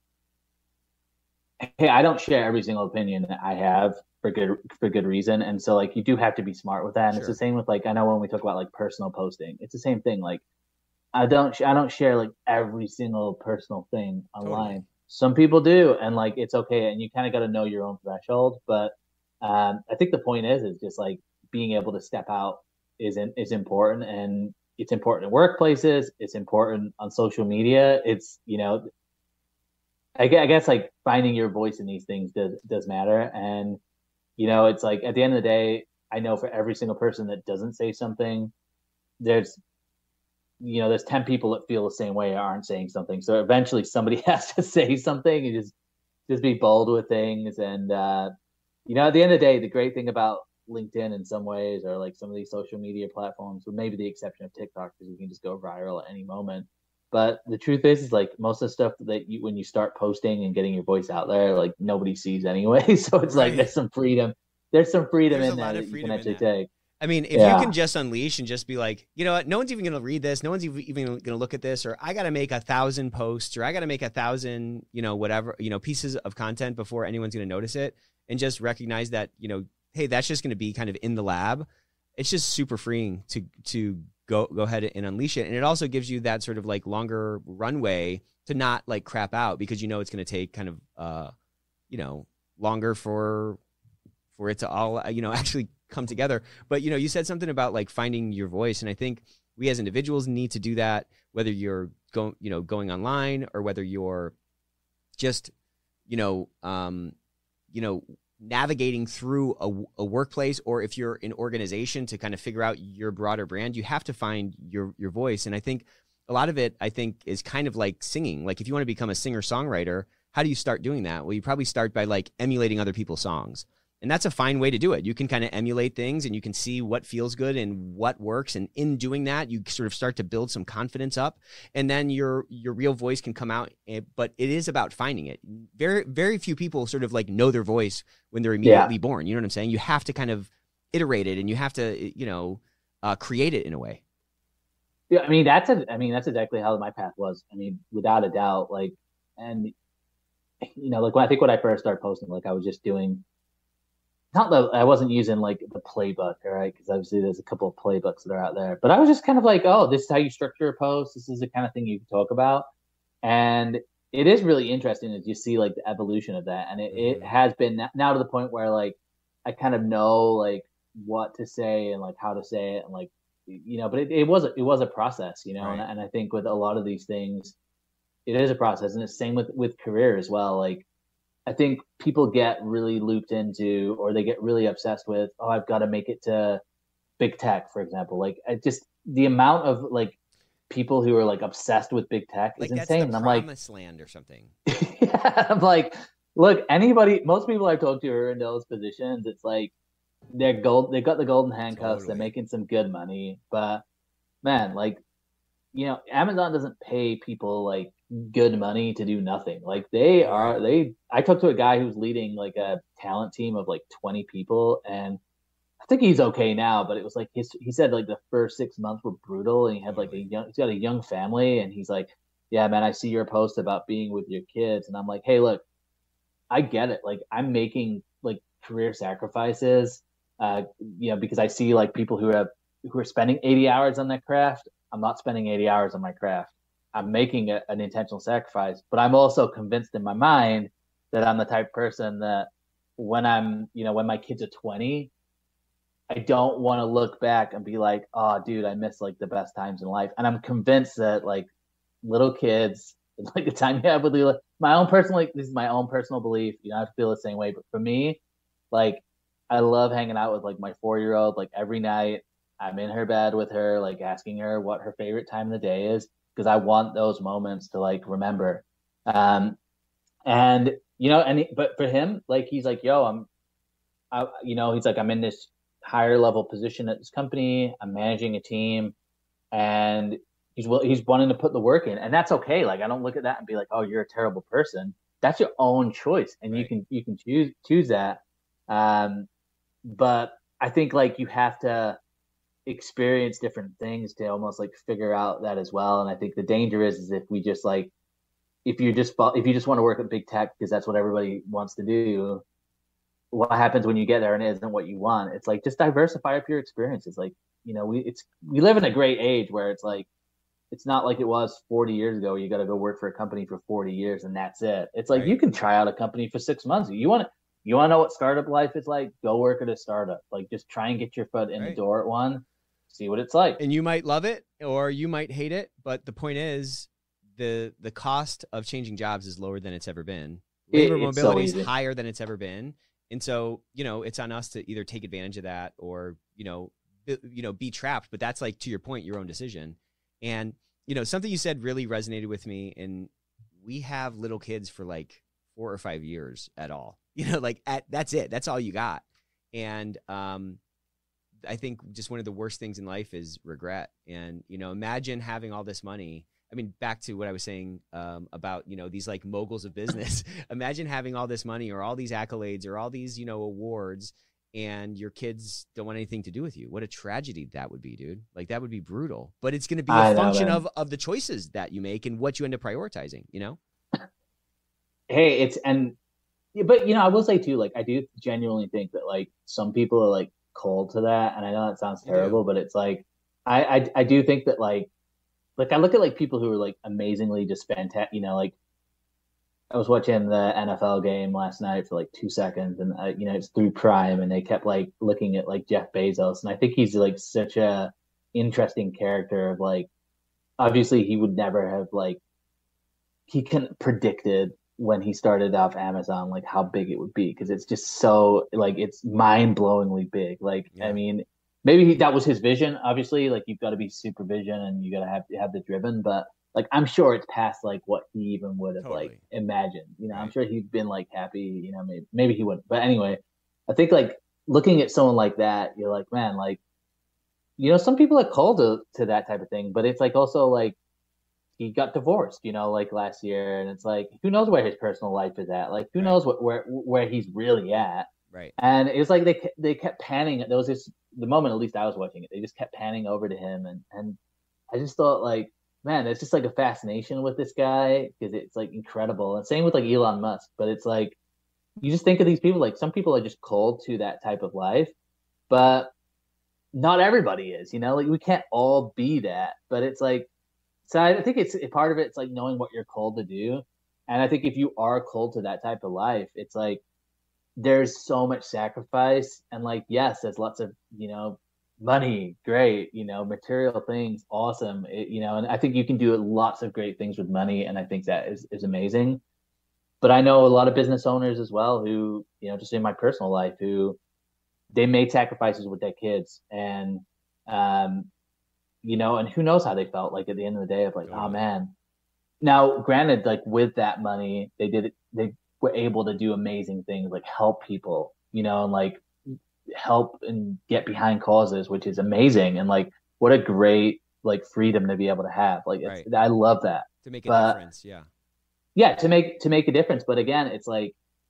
hey, I don't share every single opinion that I have for good for good reason, and so like you do have to be smart with that. And sure. It's the same with like I know when we talk about like personal posting, it's the same thing. Like I don't I don't share like every single personal thing online. Totally. Some people do, and like it's okay, and you kind of got to know your own threshold. But um, I think the point is is just like being able to step out is in, is important and. It's important in workplaces. It's important on social media. It's, you know, I guess, I guess like finding your voice in these things does, does matter. And, you know, it's like at the end of the day, I know for every single person that doesn't say something, there's, you know, there's ten people that feel the same way or aren't saying something. So eventually somebody has to say something and just, just be bold with things. And, uh, you know, at the end of the day, the great thing about LinkedIn in some ways, or like some of these social media platforms, with maybe the exception of TikTok, because you can just go viral at any moment. But the truth is, is like most of the stuff that you, when you start posting and getting your voice out there, like nobody sees anyway. So it's right. Like there's some freedom. There's some freedom there's in there that you can actually take. I mean, if yeah. you can just unleash and just be like, you know what, no one's even going to read this. No one's even going to look at this, or I got to make a thousand posts, or I got to make a thousand, you know, whatever, you know, pieces of content before anyone's going to notice it. And just recognize that, you know, hey, that's just going to be kind of in the lab. It's just super freeing to to go go ahead and unleash it. And it also gives you that sort of like longer runway to not like crap out, because you know it's going to take kind of, uh, you know, longer for for it to all, you know, actually come together. But, you know, you said something about like finding your voice. And I think we as individuals need to do that, whether you're going, you know, going online or whether you're just, you know, um, you know, navigating through a, a workplace, or if you're an organization to kind of figure out your broader brand, you have to find your your voice. And I think a lot of it, I think, is kind of like singing. Like if you want to become a singer-songwriter, how do you start doing that? Well, you probably start by like emulating other people's songs. And that's a fine way to do it. You can kind of emulate things and you can see what feels good and what works. And in doing that, you sort of start to build some confidence up, and then your your real voice can come out. But it is about finding it. Very, very few people sort of like know their voice when they're immediately yeah. born. You know what I'm saying? You have to kind of iterate it, and you have to, you know, uh, create it in a way. Yeah, I mean, that's a, I mean, that's exactly how my path was. I mean, without a doubt, like, and, you know, like when I think when I first started posting, like I was just doing, not that I wasn't using like the playbook, all right, because obviously there's a couple of playbooks that are out there, but I was just kind of like, oh, this is how you structure a post. This is the kind of thing you can talk about. And it is really interesting as you see like the evolution of that. And it, mm-hmm. it has been now to the point where like, I kind of know like what to say and like how to say it and like, you know, but it, it was, a, it was a process, you know, right. and, and I think with a lot of these things, it is a process. And it's the same with, with career as well. Like, I think people get really looped into, or they get really obsessed with, oh, I've got to make it to big tech, for example. Like, I just the amount of like people who are like obsessed with big tech like is insane. That's the I'm promised like, land or something. Yeah, I'm like, look, anybody, most people I've talked to are in those positions. It's like they're gold, they got the golden handcuffs. Totally. They're making some good money, but man, like, you know, Amazon doesn't pay people like good money to do nothing. Like they are, they, I talked to a guy who's leading like a talent team of like twenty people, and I think he's okay now, but it was like his, he said like the first six months were brutal, and he had like a young, he's got a young family, and he's like, yeah, man, I see your post about being with your kids. And I'm like, hey, look, I get it. Like I'm making like career sacrifices, uh, you know, because I see like people who have, who are spending eighty hours on their craft. I'm not spending eighty hours on my craft. I'm making a, an intentional sacrifice, but I'm also convinced in my mind that I'm the type of person that when I'm, you know, when my kids are twenty, I don't want to look back and be like, oh, dude, I missed like the best times in life. And I'm convinced that like little kids like the time you have with Leela. My own personal, like, this is my own personal belief. You know, I feel the same way. But for me, like, I love hanging out with like my four year old. Like every night, I'm in her bed with her, like asking her what her favorite time of the day is because I want those moments to like remember. Um, and you know, and he, but for him, like he's like, yo, I'm, I, you know, he's like, I'm in this higher level position at this company. I'm managing a team, and he's he's wanting to put the work in, and that's okay. Like I don't look at that and be like, oh, you're a terrible person. That's your own choice, and right. you can you can choose choose that. Um, but I think like you have to experience different things to almost like figure out that as well. And I think the danger is is if we just like if you just if you just want to work at big tech because that's what everybody wants to do. What happens when you get there and it isn't what you want? It's like just diversify up your experiences. Like, you know, we it's we live in a great age where it's like it's not like it was forty years ago. You got to go work for a company for forty years and that's it. It's like right. you can try out a company for six months. You want to you want to know what startup life is like? Go work at a startup. Like just try and get your foot in right. the door at one. See what it's like. And you might love it or you might hate it, but the point is the the cost of changing jobs is lower than it's ever been. Labor it, mobility so is higher than it's ever been. And so, you know, it's on us to either take advantage of that or, you know, be, you know, be trapped. But that's like, to your point, your own decision. And, you know, something you said really resonated with me. And we have little kids for like four or five years at all, you know, like at, that's it. That's all you got. And um, I think just one of the worst things in life is regret. And, you know, imagine having all this money. I mean, back to what I was saying um, about, you know, these like moguls of business. Imagine having all this money or all these accolades or all these, you know, awards and your kids don't want anything to do with you. What a tragedy that would be, dude. Like that would be brutal, but it's going to be a I function know, of, of the choices that you make and what you end up prioritizing, you know? Hey, it's, and, but you know, I will say too, like, I do genuinely think that like some people are like cold to that. And I know that sounds terrible, but it's like, I, I, I do think that like, Like I look at like people who are like amazingly just fantastic, you know, like I was watching the N F L game last night for like two seconds and uh, you know, it's through Prime and they kept like looking at like Jeff Bezos. And I think he's like such a interesting character of like, obviously he would never have like, he couldn't predicted when he started off Amazon, like how big it would be. Cause it's just so like, it's mind blowingly big. Like, yeah. I mean, maybe he, that was his vision. Obviously, like you've got to be supervision and you got to have have the driven. But like I'm sure it's past like what he even would have totally. like imagined. You know, right. I'm sure he'd been like happy. You know, maybe maybe he wouldn't. But anyway, I think like looking at someone like that, you're like, man, like you know, some people are called to to that type of thing. But it's like also like he got divorced. You know, like last year, and it's like who knows where his personal life is at? Like who right. knows what where where he's really at? Right. And it was like they they kept panning. There was this the moment at least I was watching it. They just kept panning over to him, and and I just thought like, man, it's just like a fascination with this guy because it's like incredible. And same with like Elon Musk. But it's like you just think of these people like some people are just cold to that type of life, but not everybody is. You know, like we can't all be that. But it's like so I think it's part of it. It's like knowing what you're called to do, and I think if you are cold to that type of life, it's like. There's so much sacrifice and like, yes, there's lots of, you know, money, great, you know, material things, awesome. It, you know, and I think you can do lots of great things with money. And I think that is, is amazing. But I know a lot of business owners as well who, you know, just in my personal life, who they made sacrifices with their kids and, um, you know, and who knows how they felt like at the end of the day of like, oh man. Now, granted, like with that money, they did it, they, were able to do amazing things like help people, you know, and like help and get behind causes, which is amazing. And like, what a great like freedom to be able to have. Like, right. it's, I love that. To make a but, difference. Yeah. Yeah. To make, to make a difference. But again, it's like,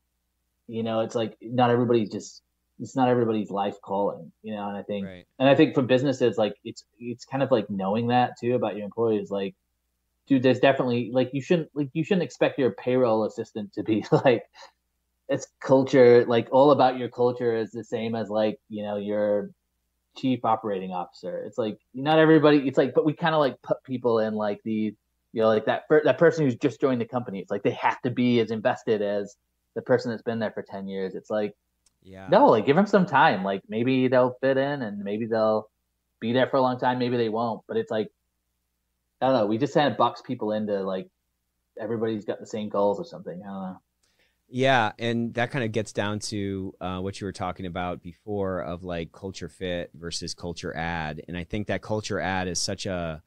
you know, it's like not everybody's just, it's not everybody's life calling, you know? And I think, right. and I think for businesses, like it's, it's kind of like knowing that too about your employees, like, dude, there's definitely like you shouldn't like you shouldn't expect your payroll assistant to be like it's culture like all about your culture is the same as like you know your chief operating officer. It's like not everybody. It's like but we kind of like put people in like the you know like that that person who's just joined the company. It's like they have to be as invested as the person that's been there for ten years. It's like yeah no like give them some time. Like maybe they'll fit in and maybe they'll be there for a long time. Maybe they won't. But it's like. I don't know. We just kind of box people into like everybody's got the same goals or something. I don't know. Yeah, and that kind of gets down to uh, what you were talking about before of like culture fit versus culture add. And I think that culture add is such a,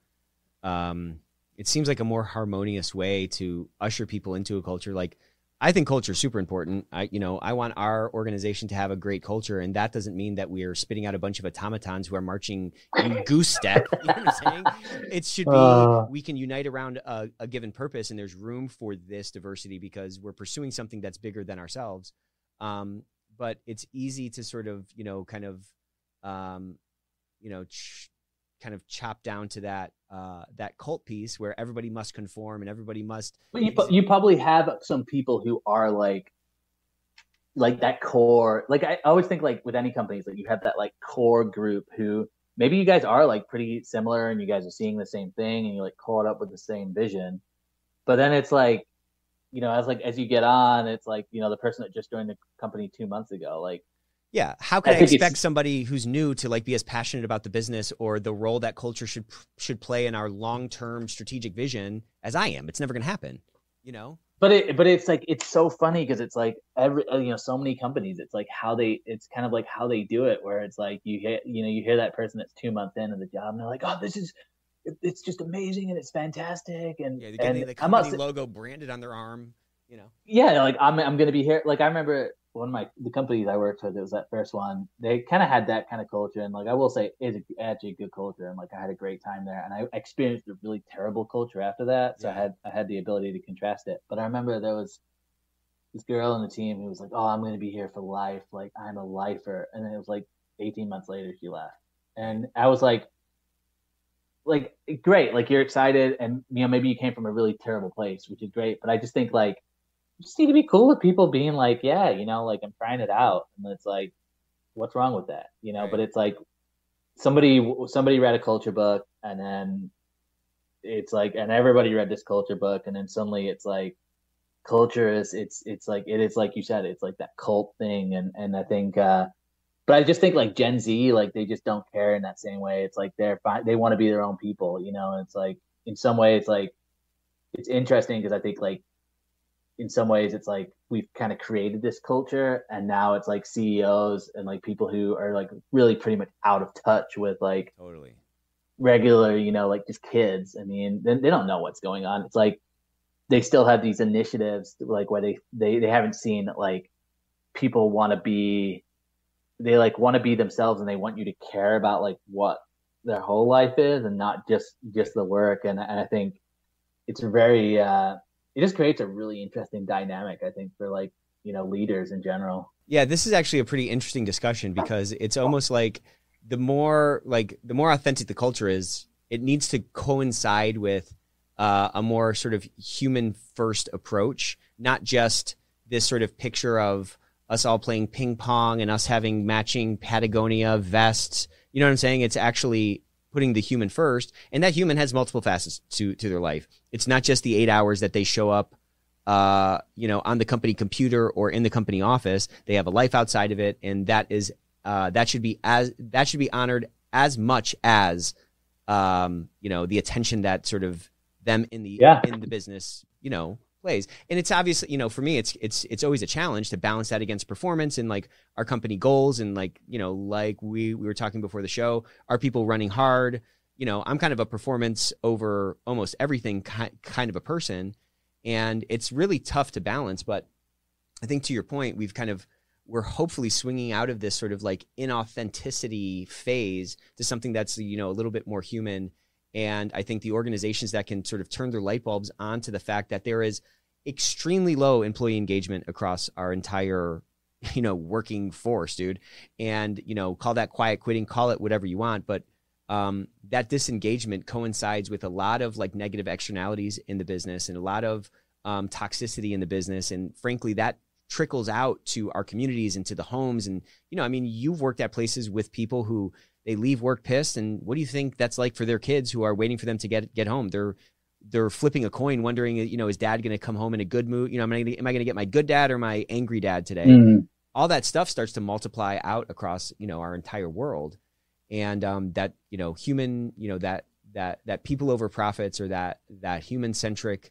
um, it seems like a more harmonious way to usher people into a culture. Like, I think culture is super important. I, you know, I want our organization to have a great culture, and that doesn't mean that we are spitting out a bunch of automatons who are marching in goose step. You know what I'm saying? It should be, uh, we can unite around a, a given purpose, and there's room for this diversity because we're pursuing something that's bigger than ourselves. Um, but it's easy to sort of, you know, kind of, um, you know, ch- kind of chop down to that uh, that cult piece where everybody must conform and everybody must. But you, you probably have some people who are like, like that core. Like I always think, like with any companies, like you have that like core group who maybe you guys are like pretty similar and you guys are seeing the same thing and you're like caught up with the same vision. But then it's like, you know, as like as you get on, it's like, you know, the person that just joined the company two months ago, like. Yeah. How can I, I expect somebody who's new to like be as passionate about the business or the role that culture should should play in our long-term strategic vision as I am? It's never going to happen, you know? But it, but it's like, it's so funny because it's like every, you know, so many companies, it's like how they, it's kind of like how they do it, where it's like you hear, you know, you hear that person that's two months into the job and they're like, oh, this is, it's just amazing and it's fantastic. And, yeah, they're getting and the company logo branded on their arm, you know? Yeah. Like I'm, I'm going to be here. Like I remember one of my the companies I worked with, it was that first one. They kind of had that kind of culture, and like I will say, it's actually a good culture, and like I had a great time there. And I experienced a really terrible culture after that, so yeah. I had I had the ability to contrast it. But I remember there was this girl on the team who was like, "Oh, I'm going to be here for life. Like I'm a lifer." And then it was like eighteen months later, she left, and I was like, "Like great, like you're excited, and you know maybe you came from a really terrible place, which is great." But I just think like. You just need to be cool with people being like, yeah, you know, like I'm trying it out. And it's like, what's wrong with that? You know, right. But it's like somebody, somebody read a culture book and then it's like, and everybody read this culture book. And then suddenly it's like culture is, it's, it's like, it is like you said, it's like that cult thing. And, and I think, uh, but I just think like Gen Z, like they just don't care in that same way. It's like they're fine. They want to be their own people, you know, and it's like, in some way it's like, it's interesting because I think like, in some ways it's like we've kind of created this culture and now it's like C E Os and like people who are like really pretty much out of touch with like totally regular, you know, like just kids. I mean, they, they don't know what's going on. It's like they still have these initiatives like where they, they, they haven't seen like people want to be, they like want to be themselves and they want you to care about like what their whole life is and not just, just the work. And, and I think it's very, uh, it just creates a really interesting dynamic, I think, for like, you know, leaders in general. Yeah, this is actually a pretty interesting discussion because it's almost like the more like the more authentic the culture is, it needs to coincide with uh, a more sort of human first approach, not just this sort of picture of us all playing ping pong and us having matching Patagonia vests. You know what I'm saying? It's actually putting the human first, and that human has multiple facets to, to their life. It's not just the eight hours that they show up, uh, you know, on the company computer or in the company office. They have a life outside of it. And that is, uh, that should be as, that should be honored as much as, um, you know, the attention that sort of them in the, yeah. in the business, you know, plays. And it's obviously, you know, for me, it's, it's, it's always a challenge to balance that against performance and like our company goals. And like, you know, like we, we were talking before the show, are people running hard? You know, I'm kind of a performance over almost everything ki- kind of a person. And it's really tough to balance. But I think to your point, we've kind of, we're hopefully swinging out of this sort of like inauthenticity phase to something that's, you know, a little bit more human. And I think the organizations that can sort of turn their light bulbs onto the fact that there is extremely low employee engagement across our entire, you know, working force, dude. And, you know, call that quiet quitting, call it whatever you want. But um, that disengagement coincides with a lot of like negative externalities in the business and a lot of um, toxicity in the business. And frankly, that trickles out to our communities and to the homes. And, you know, I mean, you've worked at places with people who they leave work pissed. And what do you think that's like for their kids who are waiting for them to get, get home? They're, they're flipping a coin, wondering, you know, is dad going to come home in a good mood? You know, am I, am I going to get my good dad or my angry dad today? Mm-hmm. All that stuff starts to multiply out across, you know, our entire world. And um, that, you know, human, you know, that, that, that people over profits or that, that human centric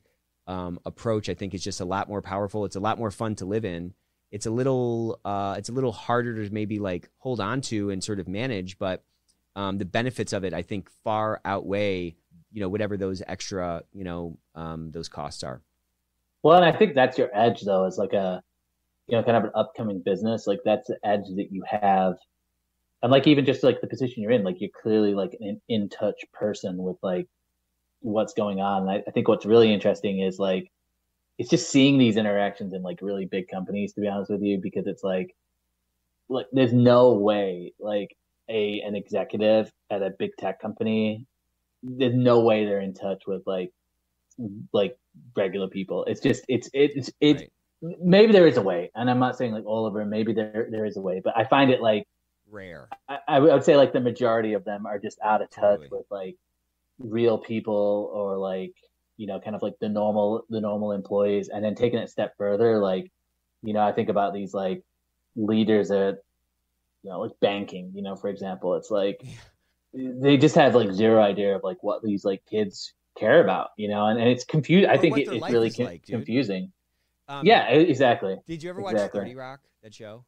um, approach, I think, is just a lot more powerful. It's a lot more fun to live in. It's a little, uh, it's a little harder to maybe like hold on to and sort of manage, but um, the benefits of it, I think, far outweigh, you know, whatever those extra, you know, um, those costs are. Well, and I think that's your edge, though, as like a, you know, kind of an upcoming business. Like that's the edge that you have. And like even just like the position you're in, like you're clearly like an in touch person with like what's going on. And I, I think what's really interesting is like it's just seeing these interactions in like really big companies, to be honest with you, because it's like like there's no way like a an executive at a big tech company, there's no way they're in touch with like like regular people. It's just it's it's it's right. Maybe there is a way, and I'm not saying like all of them. Maybe there there is a way, but I find it like rare. I, I would say like the majority of them are just out of touch Totally. with like real people, or like you know kind of like the normal the normal employees. And then taking it a step further, like you know I think about these like leaders at you know like banking, you know for example, it's like they just have like zero idea of like what these like kids care about, you know and, and it's confused. I think it, it's really co- like, confusing. Um, yeah, exactly. Did you ever exactly. watch thirty Rock, that show?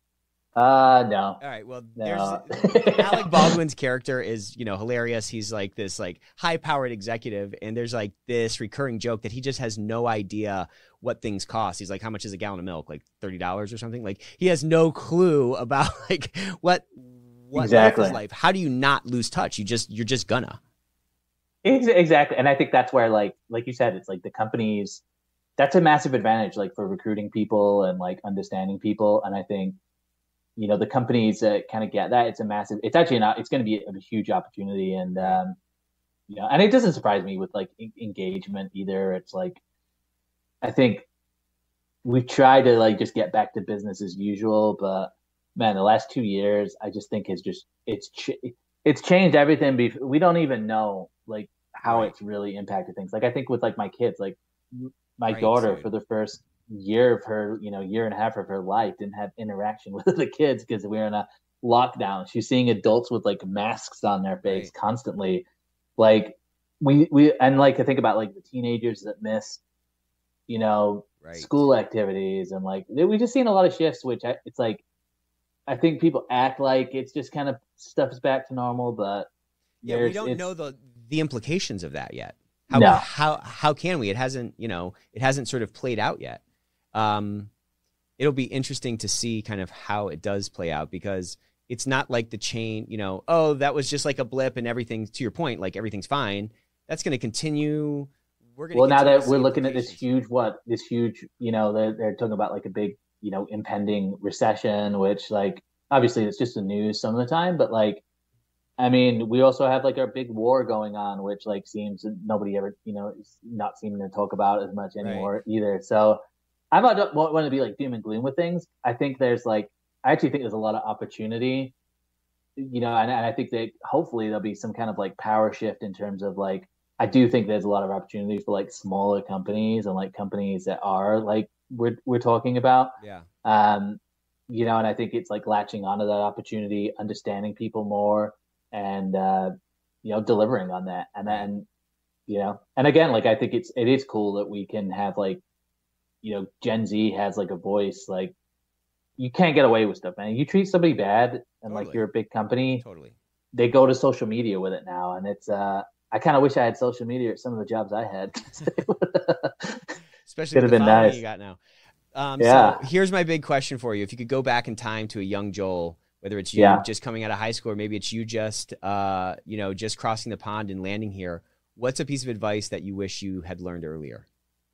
Uh, no. All right. Well, no. there's Alec Baldwin's character is, you know, hilarious. He's like this like high powered executive. And there's like this recurring joke that he just has no idea what things cost. He's like, how much is a gallon of milk? Like thirty dollars or something. Like he has no clue about like what, what exactly. life is life. How do you not lose touch? You just, you're just gonna. Exactly. And I think that's where like, like you said, it's like the companies, that's a massive advantage, like for recruiting people and like understanding people. And I think, you know, the companies that kind of get that, it's a massive, it's actually not, it's going to be a, a huge opportunity. And, um, you know, and it doesn't surprise me with like e- engagement either. It's like, I think we try to like just get back to business as usual, but man, the last two years, I just think it's just, it's, ch- it's changed everything. Bef- we don't even know like how Right. it's really impacted things. Like I think with like my kids, like my Right, daughter dude. for the first year of her, you know, year and a half of her life didn't have interaction with the kids because we were in a lockdown. She's seeing adults with like masks on their face Right. constantly. Like we, we, and like I think about like the teenagers that miss, you know, Right. school activities and like, we just seen a lot of shifts, which I, it's like, I think people act like it's just kind of stuff's back to normal, but yeah, we don't know the, the implications of that yet. How, no. how, how can we? It hasn't, you know, it hasn't sort of played out yet. Um, it'll be interesting to see kind of how it does play out, because it's not like the chain, you know, oh, that was just like a blip and everything, to your point, like everything's fine. That's going to continue. We're going well, now that we're looking at this huge, what, this huge, you know, they're, they're talking about like a big, you know, impending recession, which like, obviously it's just the news some of the time, but like, I mean, we also have like our big war going on, which like seems nobody ever, you know, is not seeming to talk about as much anymore right. either. So I don't want to be like doom and gloom with things. I think there's like, I actually think there's a lot of opportunity, you know, and, and I think that hopefully there'll be some kind of like power shift in terms of like, I do think there's a lot of opportunity for like smaller companies and like companies that are like we're we're talking about. Yeah. Um, you know, and I think it's like latching onto that opportunity, understanding people more, and uh, you know, delivering on that. And then, you know, and again, like I think it's it is cool that we can have like, you know, Gen Z has like a voice. Like you can't get away with stuff, man. You treat somebody bad and Totally. like you're a big company, Totally. They go to social media with it now, and it's uh I kind of wish I had social media at some of the jobs I had. Especially Could with have the been following nice. You got now. Um, Yeah. So here's my big question for you: if you could go back in time to a young Joel, whether it's you Yeah. just coming out of high school, or maybe it's you just, uh, you know, just crossing the pond and landing here, what's a piece of advice that you wish you had learned earlier?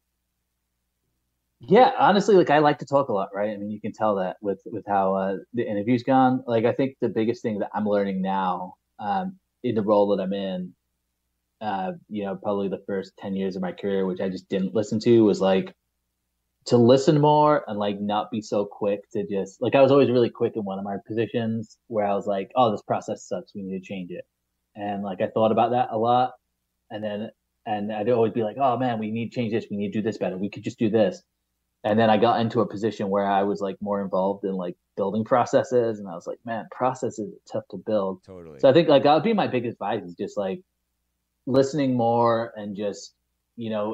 Yeah, honestly, like I like to talk a lot, right? I mean, you can tell that with with how uh, the interview's gone. Like, I think the biggest thing that I'm learning now, um, in the role that I'm in, uh, you know, probably the first ten years of my career, which I just didn't listen to, was like to listen more and like not be so quick to just like I was always really quick in one of my positions where I was like, oh, this process sucks, we need to change it, and like I thought about that a lot, and then and I'd always be like, oh man, we need to change this, we need to do this better, we could just do this. And then I got into a position where I was like more involved in like building processes, and I was like, man, processes are tough to build. Totally. So I think like that would be my biggest advice is just like listening more and just, you know,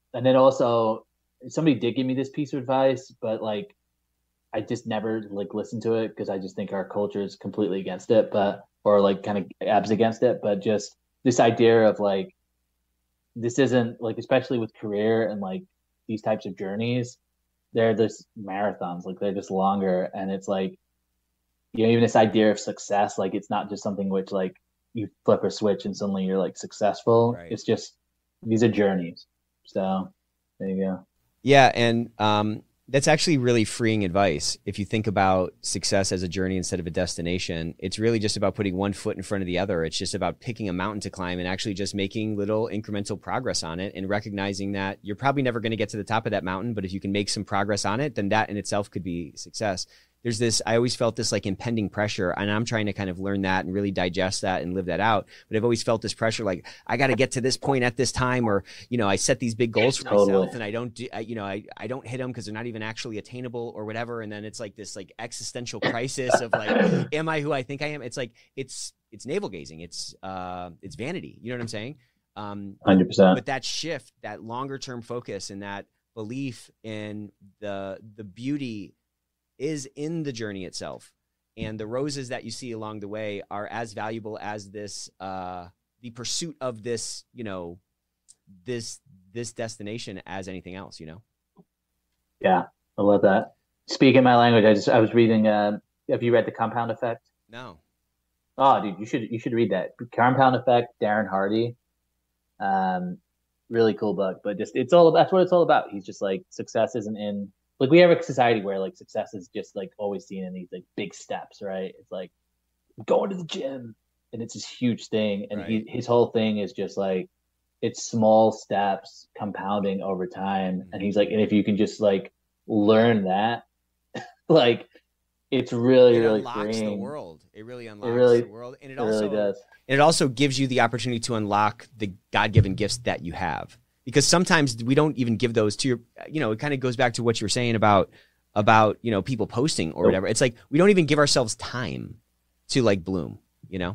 and then also somebody did give me this piece of advice, but like, I just never like listened to it because I just think our culture is completely against it, but, or like kind of abs against it. But just this idea of like, this isn't like, especially with career and like these types of journeys, they're just marathons, like they're just longer. And it's like, you know, even this idea of success, like it's not just something which like you flip a switch and suddenly you're like successful. Right. It's just, these are journeys. So there you go. Yeah. And um, that's actually really freeing advice. If you think about success as a journey instead of a destination, it's really just about putting one foot in front of the other. It's just about picking a mountain to climb and actually just making little incremental progress on it and recognizing that you're probably never going to get to the top of that mountain, but if you can make some progress on it, then that in itself could be success. There's this, I always felt this like impending pressure, and I'm trying to kind of learn that and really digest that and live that out. But I've always felt this pressure, like I got to get to this point at this time, or, you know, I set these big goals for Totally. myself and I don't do, I, you know, I, I don't hit them because they're not even actually attainable or whatever. And then it's like this like existential crisis of like, am I who I think I am? It's like, it's, it's navel gazing. It's, uh, it's vanity. You know what I'm saying? Um, one hundred percent. But that shift, that longer term focus and that belief in the, the beauty is in the journey itself, and the roses that you see along the way are as valuable as this uh the pursuit of this, you know, this this destination as anything else, you know. Yeah, I love that. Speaking my language, I just I was reading uh have you read The Compound Effect? No. Oh dude, you should you should read that. Compound Effect, Darren Hardy. Um really cool book, but just it's all that's what it's all about. He's just like, success isn't in, like, we have a society where like success is just like always seen in these like big steps, right? It's like going to the gym, and it's this huge thing. And Right. he, his whole thing is just like, it's small steps compounding over time. Mm-hmm. And he's like, and if you can just like learn that, like it's really, It really unlocks freeing. the world. It really unlocks really- the world. And it, It also really does. and it also gives you the opportunity to unlock the God-given gifts that you have. Because sometimes we don't even give those to your, you know, it kind of goes back to what you were saying about, about, you know, people posting or whatever. It's like, we don't even give ourselves time to like bloom, you know?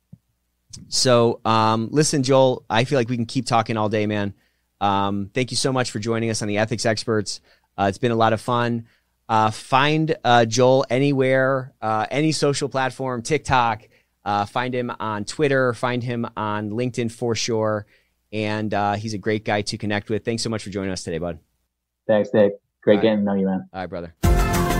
So, um, listen, Joel, I feel like we can keep talking all day, man. Um, thank you so much for joining us on the Ethics Experts. Uh, it's been a lot of fun. Uh, find, uh, Joel anywhere, uh, any social platform, TikTok, uh, find him on Twitter, find him on LinkedIn for sure. And uh, he's a great guy to connect with. Thanks so much for joining us today, bud. Thanks, Nick. Great All right. getting to know you, man. All right, brother.